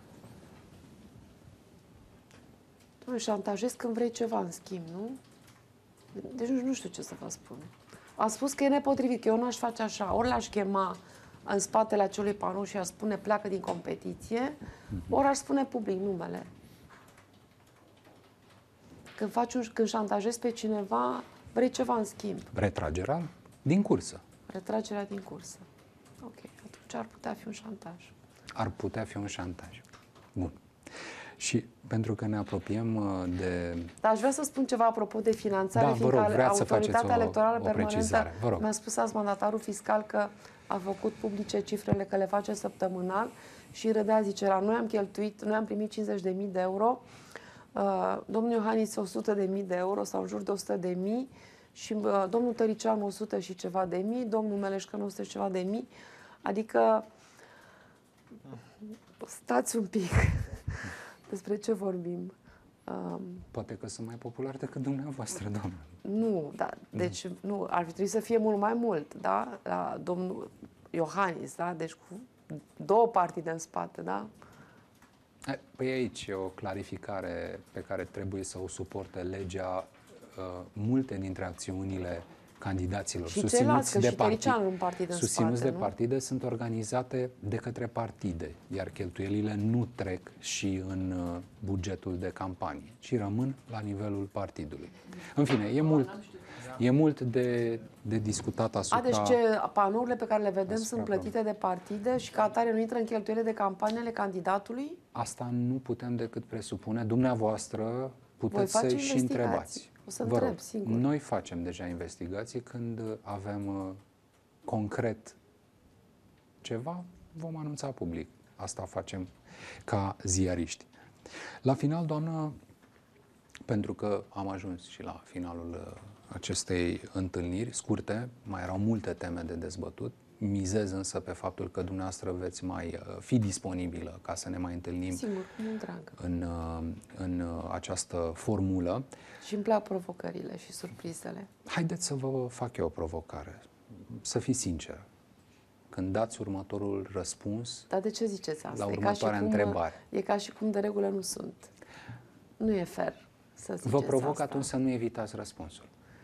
Doamne, șantajezi când vrei ceva în schimb, nu? Deci nu, nu știu ce să vă spun. A spus că e nepotrivit, că eu n-aș face așa. Ori l-aș chema în spatele acelui panou și aș spune pleacă din competiție, ori aș spune public numele. Când, faci un, când șantajezi pe cineva, vrei ceva în schimb. Retragerea din cursă. Retragerea din cursă. Ok, atunci ar putea fi un șantaj. Ar putea fi un șantaj. Bun. Și pentru că ne apropiem uh, de... Dar aș vrea să spun ceva apropo de finanțare, Da, vă fiindcă rog, vreați să Autoritatea faceți o- Electorală o Permanentă precizare. Vă rog. mi-a spus azi mandatarul fiscal că a făcut publice cifrele, că le face săptămânal și râdea, zice, la noi am cheltuit, noi am primit cincizeci de mii de euro, uh, domnul Iohannis o sută de mii de euro sau în jur de o sută de mii și uh, domnul Tăricianu o sută și ceva de mii, domnul Meleșcan o sută și ceva de mii, adică stați un pic. Despre ce vorbim? Um, Poate că sunt mai populari decât dumneavoastră, doamnă. nu, da, deci nu, ar fi trebuit să fie mult mai mult, da? La domnul Iohannis, da? Deci cu două partide în spate, da? E, Păi aici e o clarificare pe care trebuie să o suporte legea. Uh, multe dintre acțiunile candidaților Și ceilalți, că de și Tăricianu are un partid în susținuți spate, de nu? partide sunt organizate de către partide, iar cheltuielile nu trec și în uh, bugetul de campanie, ci rămân la nivelul partidului. În fine, e mult, e mult de, de discutat asupra... A, deci ce panourile pe care le vedem asupra sunt plătite de partide și ca atare nu intră în cheltuielile de campanie ale candidatului? Asta nu putem decât presupune. Dumneavoastră puteți Voi face să-i și investigații. întrebați. O să Vă întreb, rog, sigur. noi facem deja investigații când avem uh, concret ceva, vom anunța public. Asta facem ca ziariști. La final, doamnă, pentru că am ajuns și la finalul uh, acestei întâlniri scurte, mai erau multe teme de dezbătut, mizez însă pe faptul că dumneavoastră veți mai uh, fi disponibilă ca să ne mai întâlnim Sigur, cu mult drag. în, uh, în uh, această formulă. Și îmi plac provocările și surprizele. Haideți să vă fac eu o provocare. Să fiți sincer. Când dați următorul răspuns, Dar de ce ziceți asta? La E ca următoarea și cum, întrebare. E ca și cum de regulă nu sunt. Nu e fair să ziceți vă provoc asta. atunci să nu evitați răspunsul.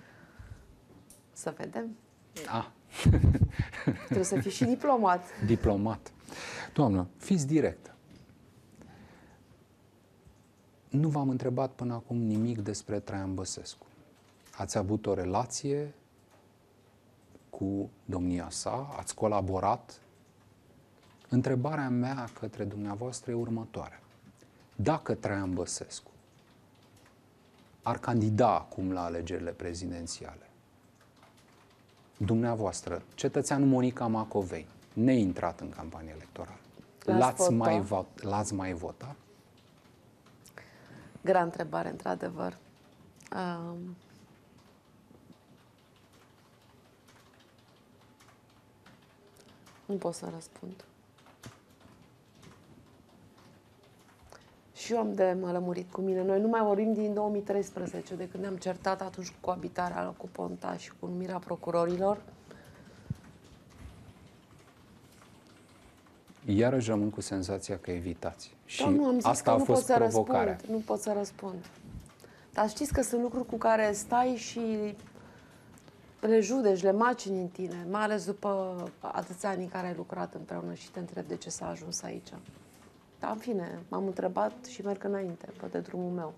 Să vedem. Ah, Trebuie să fii și diplomat. diplomat. Doamnă, fiți directă. Nu v-am întrebat până acum nimic despre Traian Băsescu. Ați avut o relație cu domnia sa? Ați colaborat? Întrebarea mea către dumneavoastră e următoarea. Dacă Traian Băsescu ar candida acum la alegerile prezidențiale, dumneavoastră, cetățeanul Monica Macovei, neintrat în campanie electorală, l-ați mai, vo- l-ați mai votat? Grea întrebare, într-adevăr. Um... Nu pot să răspund. Și eu am de mă lămurit cu mine. Noi nu mai vorbim din două mii treisprezece, de când ne-am certat atunci cu coabitarea cu Ponta și cu numirea procurorilor. Iarăși rămân cu senzația că evitați. Și da, nu, am zis asta că a nu fost pot să provocarea. Răspund, nu pot să răspund. Dar știți că sunt lucruri cu care stai și le judeci, le macini în tine, mai ales după atâția ani în care ai lucrat împreună și te întrebi de ce s-a ajuns aici. Dar, în fine, m-am întrebat și merg înainte, pe drumul meu.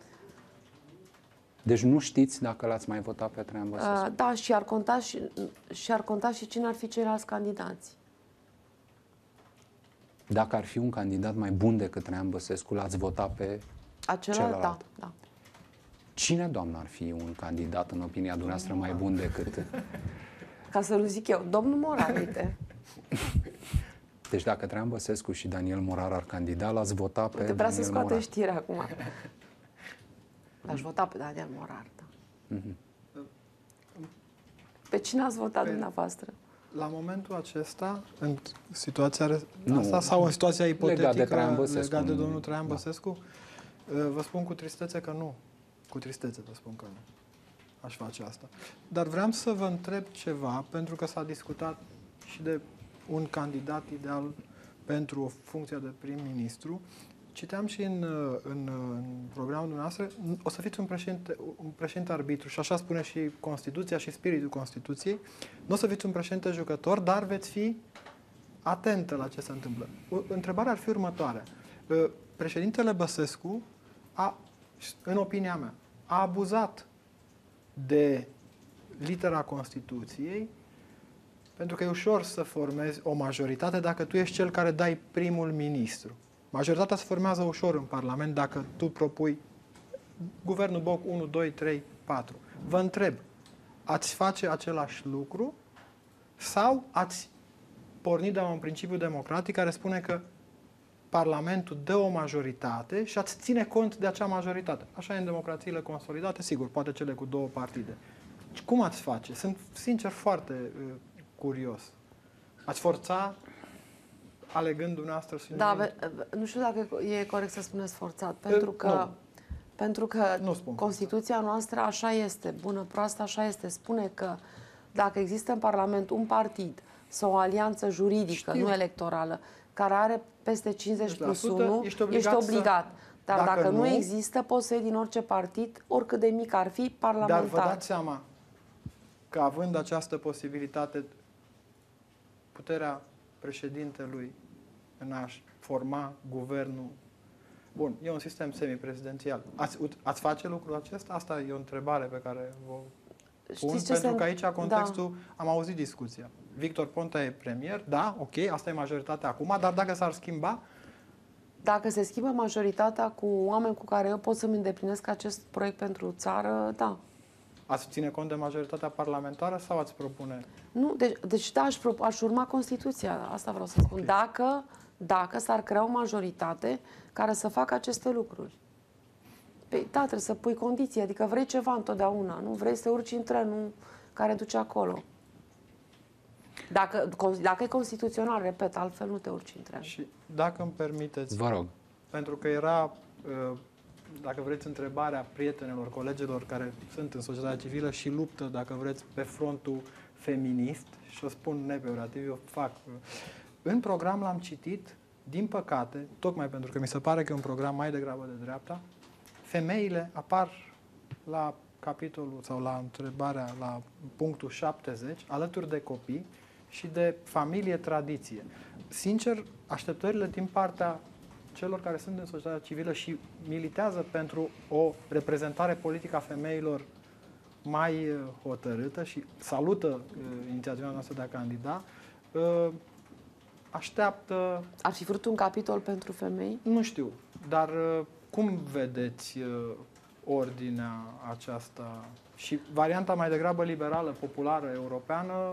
Deci nu știți dacă l-ați mai votat pe Traian Băsescu? Uh, da, și ar, conta și, și ar conta și cine ar fi ceilalți candidați. Dacă ar fi un candidat mai bun decât Traian Băsescu, l-ați vota pe Acela, celălalt? Da, da. Cine, doamnă, ar fi un candidat, în opinia dumneavoastră, mai bun decât... Ca să nu zic eu, domnul Morar, uite. Deci dacă Traian Băsescu și Daniel Morar ar candida, l-ați vota pe Uite, Daniel vrea să scoate Morar. știrea acum. L-aș vota pe Daniel Morar, da. Mm-hmm. Pe cine ați votat pe... dumneavoastră? La momentul acesta, în situația nu, asta sau în situația ipotetică legat de, Traian Băsescu, legat de domnul Traian Băsescu, da. Vă spun cu tristețe că nu. Cu tristețe vă spun că nu. Aș face asta. Dar vreau să vă întreb ceva, pentru că s-a discutat și de un candidat ideal pentru o funcție de prim-ministru. Citeam și în, în, în programul dumneavoastră, o să fiți un președinte, un președinte arbitru și așa spune și Constituția și spiritul Constituției. Nu o să fiți un președinte jucător, dar veți fi atentă la ce se întâmplă. Întrebarea ar fi următoarea. Președintele Băsescu a, în opinia mea, a abuzat de litera Constituției, pentru că e ușor să formezi o majoritate dacă tu ești cel care dai primul ministru. Majoritatea se formează ușor în Parlament dacă tu propui guvernul Boc unu, doi, trei, patru. Vă întreb, ați face același lucru sau ați porni de la un principiu democratic care spune că Parlamentul dă o majoritate și ați ține cont de acea majoritate? Așa e în democrațiile consolidate, sigur, poate cele cu două partide. Cum ați face? Sunt, sincer, foarte uh, curios. Ați forța alegând dumneavoastră să... Da, nu știu dacă e corect să spuneți forțat, pentru că, nu. pentru că nu spun Constituția forțat. noastră așa este, bună, proastă, așa este. Spune că dacă există în Parlament un partid sau o alianță juridică, Știu. nu electorală, care are peste cincizeci plus unu, ești obligat. Ești obligat. Să... Dar dacă, dacă nu, nu există, poți să iei din orice partid, oricât de mic ar fi, parlamentar. Dar vă dați seama că având această posibilitate, puterea președintelui în a-și forma guvernul. Bun, e un sistem semiprezidențial. Ați, ați face lucrul acesta? Asta e o întrebare pe care vă pun, pentru se... că aici contextul, da. Am auzit discuția. Victor Ponta e premier, da, ok, asta e majoritatea acum, dar dacă s-ar schimba? Dacă se schimbă majoritatea cu oameni cu care eu pot să-mi îndeplinesc acest proiect pentru țară, da. Ați ține cont de majoritatea parlamentară sau ați propune? Nu, deci, deci da, aș, aș urma Constituția, asta vreau să spun. Okay. Dacă, dacă s-ar crea o majoritate care să facă aceste lucruri. Păi, da, trebuie să pui condiții, adică vrei ceva întotdeauna, nu vrei să urci în trenul care duce acolo. Dacă, dacă e constituțional, repet, altfel nu te urci în tren. Și dacă îmi permiteți, vă rog. Pentru că era, dacă vreți, întrebarea prietenilor, colegilor care sunt în societatea civilă și luptă, dacă vreți, pe frontul feminist, și o spun nepeorativ, eu fac. În program l-am citit, din păcate, tocmai pentru că mi se pare că e un program mai degrabă de dreapta, femeile apar la capitolul sau la întrebarea, la punctul șaptezeci, alături de copii și de familie, tradiție. Sincer, așteptările din partea celor care sunt în societatea civilă și militează pentru o reprezentare politică a femeilor mai hotărâtă și salută uh, inițiativa noastră de a candida, uh, așteaptă... Ar fi vrut un capitol pentru femei? Nu știu, dar uh, cum vedeți uh, ordinea aceasta și varianta mai degrabă liberală, populară, europeană?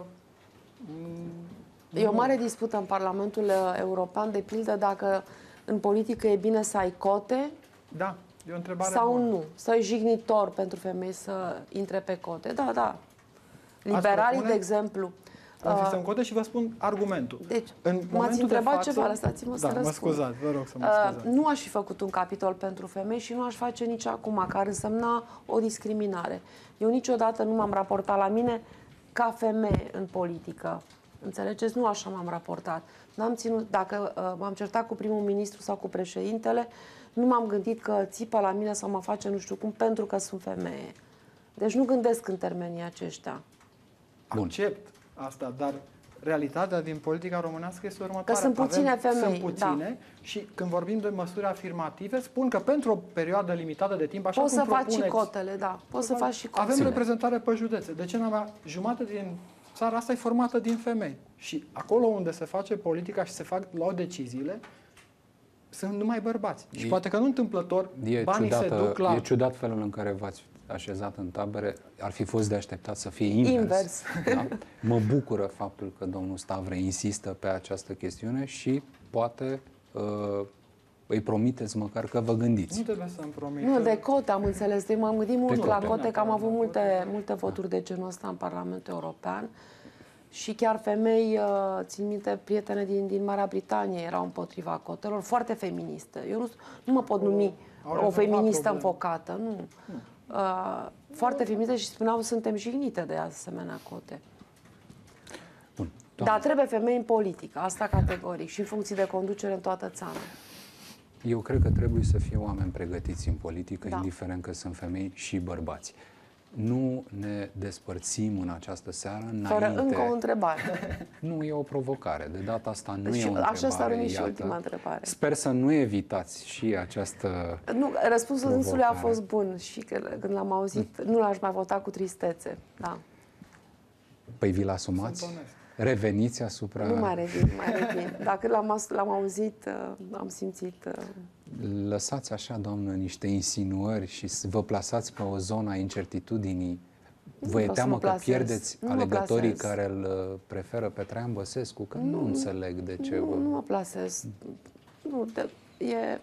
E o mare dispută în Parlamentul European, de pildă, dacă în politică e bine să ai cote, da, e o întrebare sau bună. nu. Să e jignitor pentru femei să intre pe cote. Da, da. Liberalii, propune, de exemplu... Există un cote și vă spun argumentul. Deci, în m-ați întrebat față, ceva, lăsați-mă să da, răspund. mă scuzați, vă rog să mă scuzați. Uh, nu aș fi făcut un capitol pentru femei și nu aș face nici acum, care însemna o discriminare. Eu niciodată nu m-am raportat la mine ca femeie în politică. Înțelegeți? Nu așa m-am raportat. N-am ținut, dacă uh, m-am certat cu primul ministru sau cu președintele, nu m-am gândit că țipă la mine sau mă face nu știu cum pentru că sunt femeie. Deci nu gândesc în termenii aceștia. Bun. Accept asta, dar realitatea din politica românească este următoarea. Că sunt puține Avem, femei. Sunt puține da. Și când vorbim de măsuri afirmative, spun că pentru o perioadă limitată de timp, așa Poți cum să faci și propuneți, cotele, da. Poți să faci și cotele. avem reprezentare pe județe. De ce n-am avea jumătate din țara asta e formată din femei. Și acolo unde se face politica și se fac luau deciziile, sunt numai bărbați. E, și poate că nu întâmplător e banii ciudată, se duc la... E ciudat felul în care v-ați așezat în tabere. Ar fi fost de așteptat să fie invers. Invers. Da? Mă bucură faptul că domnul Stavre insistă pe această chestiune și poate uh, îi promiteți măcar că vă gândiți. Nu trebuie să-mi promit. Nu, de cote am înțeles. De m-am gândit mult cote, la cote, că am avut da, multe, multe voturi de genul ăsta în Parlamentul European. Și chiar femei, țin minte, prietene din, din Marea Britanie erau împotriva cotelor, foarte feministe. Eu nu, nu mă pot numi o, o feministă probleme. înfocată, nu. nu. Uh, foarte feministe și spuneau suntem jignite de asemenea cote. Bun. Dar trebuie femei în politică, asta categoric, și în funcții de conducere în toată țara. Eu cred că trebuie să fie oameni pregătiți în politică, da. indiferent că sunt femei și bărbați. Nu ne despărțim în această seară înainte... Fără încă o întrebare. Nu, e o provocare. De data asta nu deci, e o întrebare. Așa s-a numit și iată. ultima întrebare. Sper să nu evitați și această Nu, răspunsul provocare. dânsului a fost bun și când l-am auzit, mm. nu l-aș mai vota cu tristețe. Da. Păi vi-l asumați? Reveniți asupra... Nu mai revin, mai revin. Dacă l-am, l-am auzit, am simțit... Lăsați așa, doamnă, niște insinuări și vă plasați pe o zonă a incertitudinii. Vă e teamă că pierdeți nu alegătorii care îl preferă pe Traian Băsescu? Că nu, nu înțeleg de ce... Nu, vă... nu mă plasez. Nu, de, e...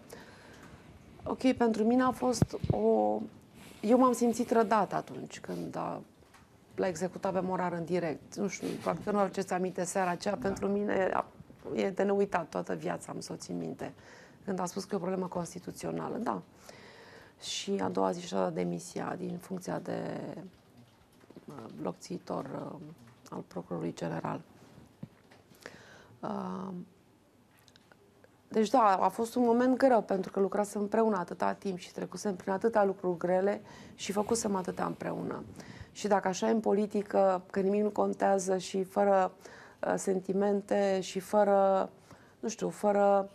Ok, pentru mine a fost o... Eu m-am simțit rădată atunci când a... l-a executat pe Morar în direct. Nu știu, poate că nu aduceți aminte seara aceea. Da. Pentru mine e de neuitat toată viața, am să o țin minte. Când a spus că e o problemă constituțională, da. Și a doua zi și-a dat demisia din funcția de locțiitor uh, al procurorului general. Uh, deci da, a fost un moment greu, pentru că lucrasem împreună atâta timp și trecusem prin atâtea lucruri grele și făcusem atâtea împreună. Și dacă așa e în politică, că nimic nu contează și fără uh, sentimente și fără, nu știu, fără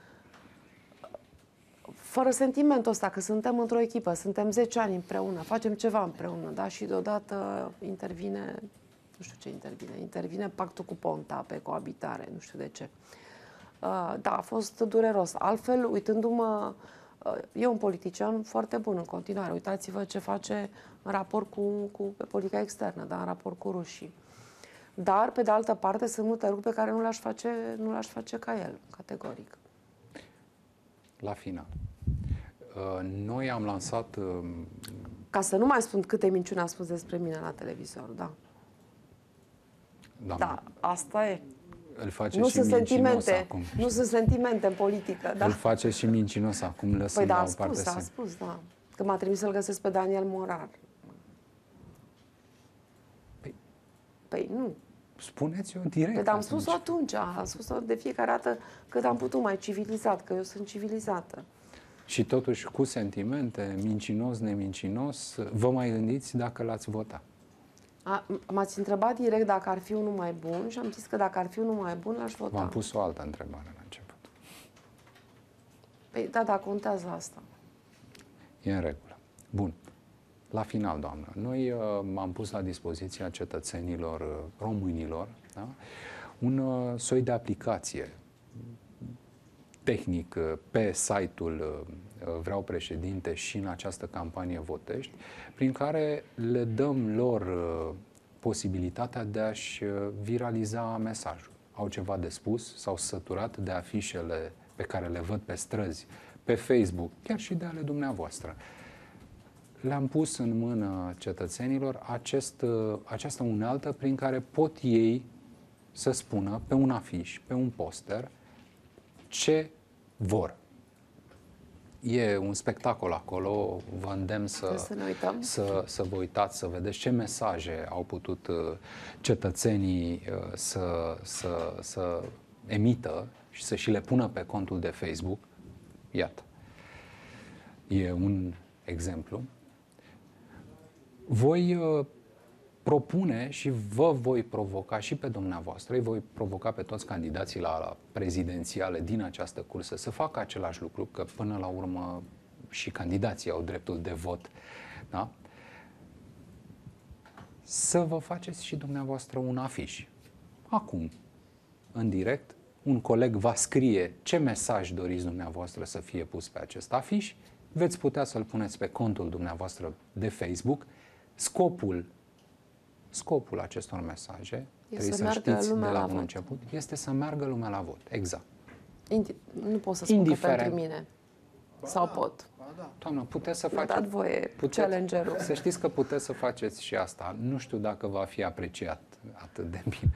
fără sentimentul ăsta, că suntem într-o echipă, suntem zece ani împreună, facem ceva împreună, da? Și deodată intervine, nu știu ce intervine, intervine pactul cu Ponta pe coabitare, nu știu de ce. Uh, da, a fost dureros. Altfel, uitându-mă, uh, e un politician foarte bun în continuare. Uitați-vă ce face în raport cu, cu pe politica externă, da? În raport cu rușii. Dar, pe de altă parte, sunt multe lucruri pe care nu le-aș face, nu le-aș face ca el, categoric. La final. Noi am lansat... Ca să nu mai spun câte minciuni a spus despre mine la televizor, da. Doamne, da, asta e. Îl face nu și sunt sentimente, acum. Nu sunt sentimente în politică, da. Îl face și mincinos acum, lăsând păi da, la a o parte. spus, a spus, da. Că m-a trimis să-l găsesc pe Daniel Morar. Păi, păi nu. Spuneți-o direct. Păi, dar am spus-o atunci, am spus-o de fiecare dată cât am putut, mai civilizat, că eu sunt civilizată. Și totuși, cu sentimente, mincinos, nemincinos, vă mai gândiți dacă l-ați vota? M-ați întrebat direct dacă ar fi unul mai bun și am zis că dacă ar fi unul mai bun, l-aș vota. V-am pus o altă întrebare la început. Păi da, da, contează asta. E în regulă. Bun. La final, doamnă, noi uh, am pus la dispoziția cetățenilor uh, românilor, da? un uh, soi de aplicație tehnic uh, pe site-ul uh, Vreau Președinte și în această campanie Votești, prin care le dăm lor uh, posibilitatea de a-și uh, viraliza mesajul. Au ceva de spus, s-au săturat de afișele pe care le văd pe străzi, pe Facebook, chiar și de ale dumneavoastră. Le-am pus în mână cetățenilor acest, această unealtă prin care pot ei să spună pe un afiș, pe un poster, ce vor. E un spectacol acolo, vă îndemn să, să, ne uităm. să, să vă uitați, să vedeți ce mesaje au putut cetățenii să, să, să emită și să și le pună pe contul de Facebook. Iată. E un exemplu. Voi uh, propune și vă voi provoca și pe dumneavoastră, îi voi provoca pe toți candidații la, la prezidențiale din această cursă să facă același lucru, că până la urmă și candidații au dreptul de vot, da? Să vă faceți și dumneavoastră un afiș. Acum, în direct, un coleg va scrie ce mesaj doriți dumneavoastră să fie pus pe acest afiș, veți putea să-l puneți pe contul dumneavoastră de Facebook. Scopul, scopul acestor mesaje, e trebuie să, să știți de la bun început, este să meargă lumea la vot. Exact. Indi- nu pot să spun Indiferent. că pentru mine. Ba Sau da, pot. Ba da. Doamnă, puteți să faceți... dat voie puteți, challenger-ul. Să știți că puteți să faceți și asta. Nu știu dacă va fi apreciat atât de bine.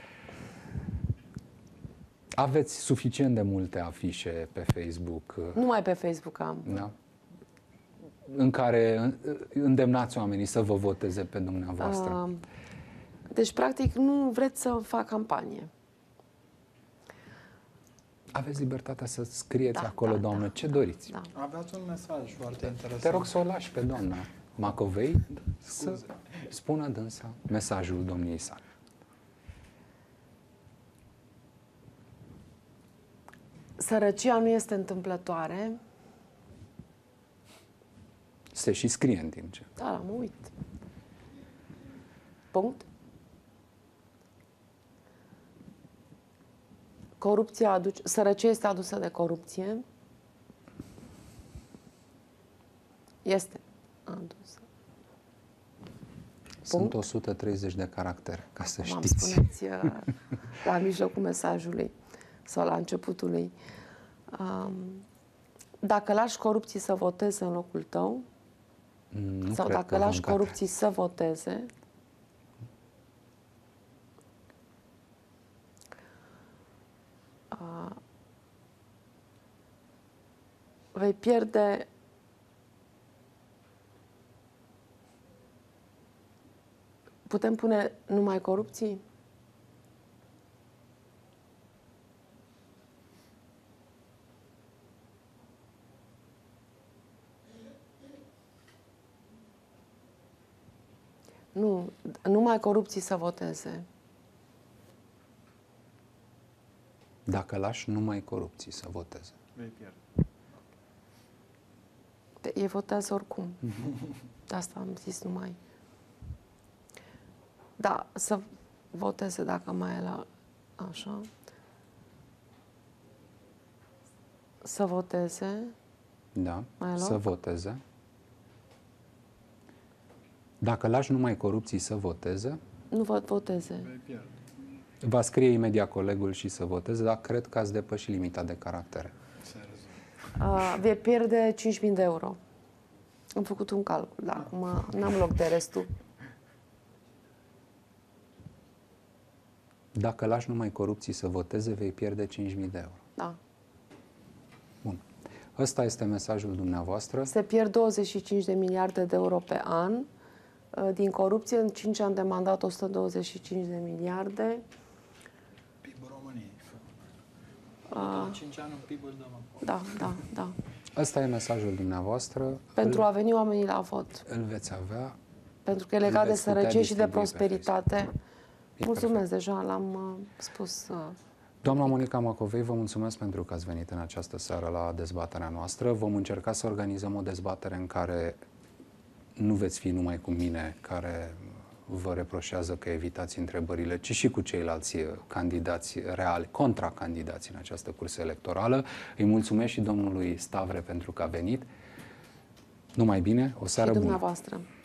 Aveți suficient de multe afișe pe Facebook. Numai pe Facebook am. Da? În care îndemnați oamenii să vă voteze pe dumneavoastră. Uh, deci, practic, nu vreți să fac campanie. Aveți libertatea să scrieți da, acolo, da, doamnă, da, ce da, doriți. Da. Aveați un mesaj foarte interesant. Te rog să o lași pe doamna Macovei să spună dânsa mesajul domniei sale. Sărăcia nu este întâmplătoare. Se și scrie în timp ce. Da, mă uit. Punct. Corupția aduce, sărăcia este adusă de corupție. Este adusă. Sunt Punct. o sută treizeci de caractere, ca să Cum știți. spuneți la mijlocul mesajului sau la începutul lui. Um, dacă lași corupții să voteze în locul tău, nu sau dacă lași corupții să voteze, uh, vei pierde putem pune numai corupții? Nu, numai corupții să voteze. Dacă lași numai corupții să voteze. Vei pierde. Ei votează oricum. De asta am zis numai. Da, să voteze dacă mai e la... Așa. Să voteze. Da, să voteze. Dacă lași numai corupții să voteze... Nu vă voteze. Vei pierde. Va scrie imediat colegul și să voteze, dar cred că ați depășit limita de caractere. Uh, vei pierde cinci mii de euro. Am făcut un calcul, dar acum n-am loc de restul. Dacă lași numai corupții să voteze, vei pierde cinci mii de euro. Da. Bun. Ăsta este mesajul dumneavoastră. Se pierd douăzeci și cinci de miliarde de euro pe an. Din corupție, în cinci ani de mandat, o sută douăzeci și cinci de miliarde. P I B-ul României. Uh, cinci ani un P I B-ul dăm acolo. Da, da, da. Ăsta e mesajul dumneavoastră. Pentru îl, a veni oamenii la vot. Îl veți avea. Pentru că e legat de sărăcie și de prosperitate. Mulțumesc, deja l-am uh, spus. Uh, Doamna Monica Macovei, vă mulțumesc pentru că ați venit în această seară la dezbaterea noastră. Vom încerca să organizăm o dezbatere în care nu veți fi numai cu mine, care vă reproșează că evitați întrebările, ci și cu ceilalți candidați reali, contracandidați în această cursă electorală. Îi mulțumesc și domnului Stavre pentru că a venit. Numai bine, o seară și bună! dumneavoastră.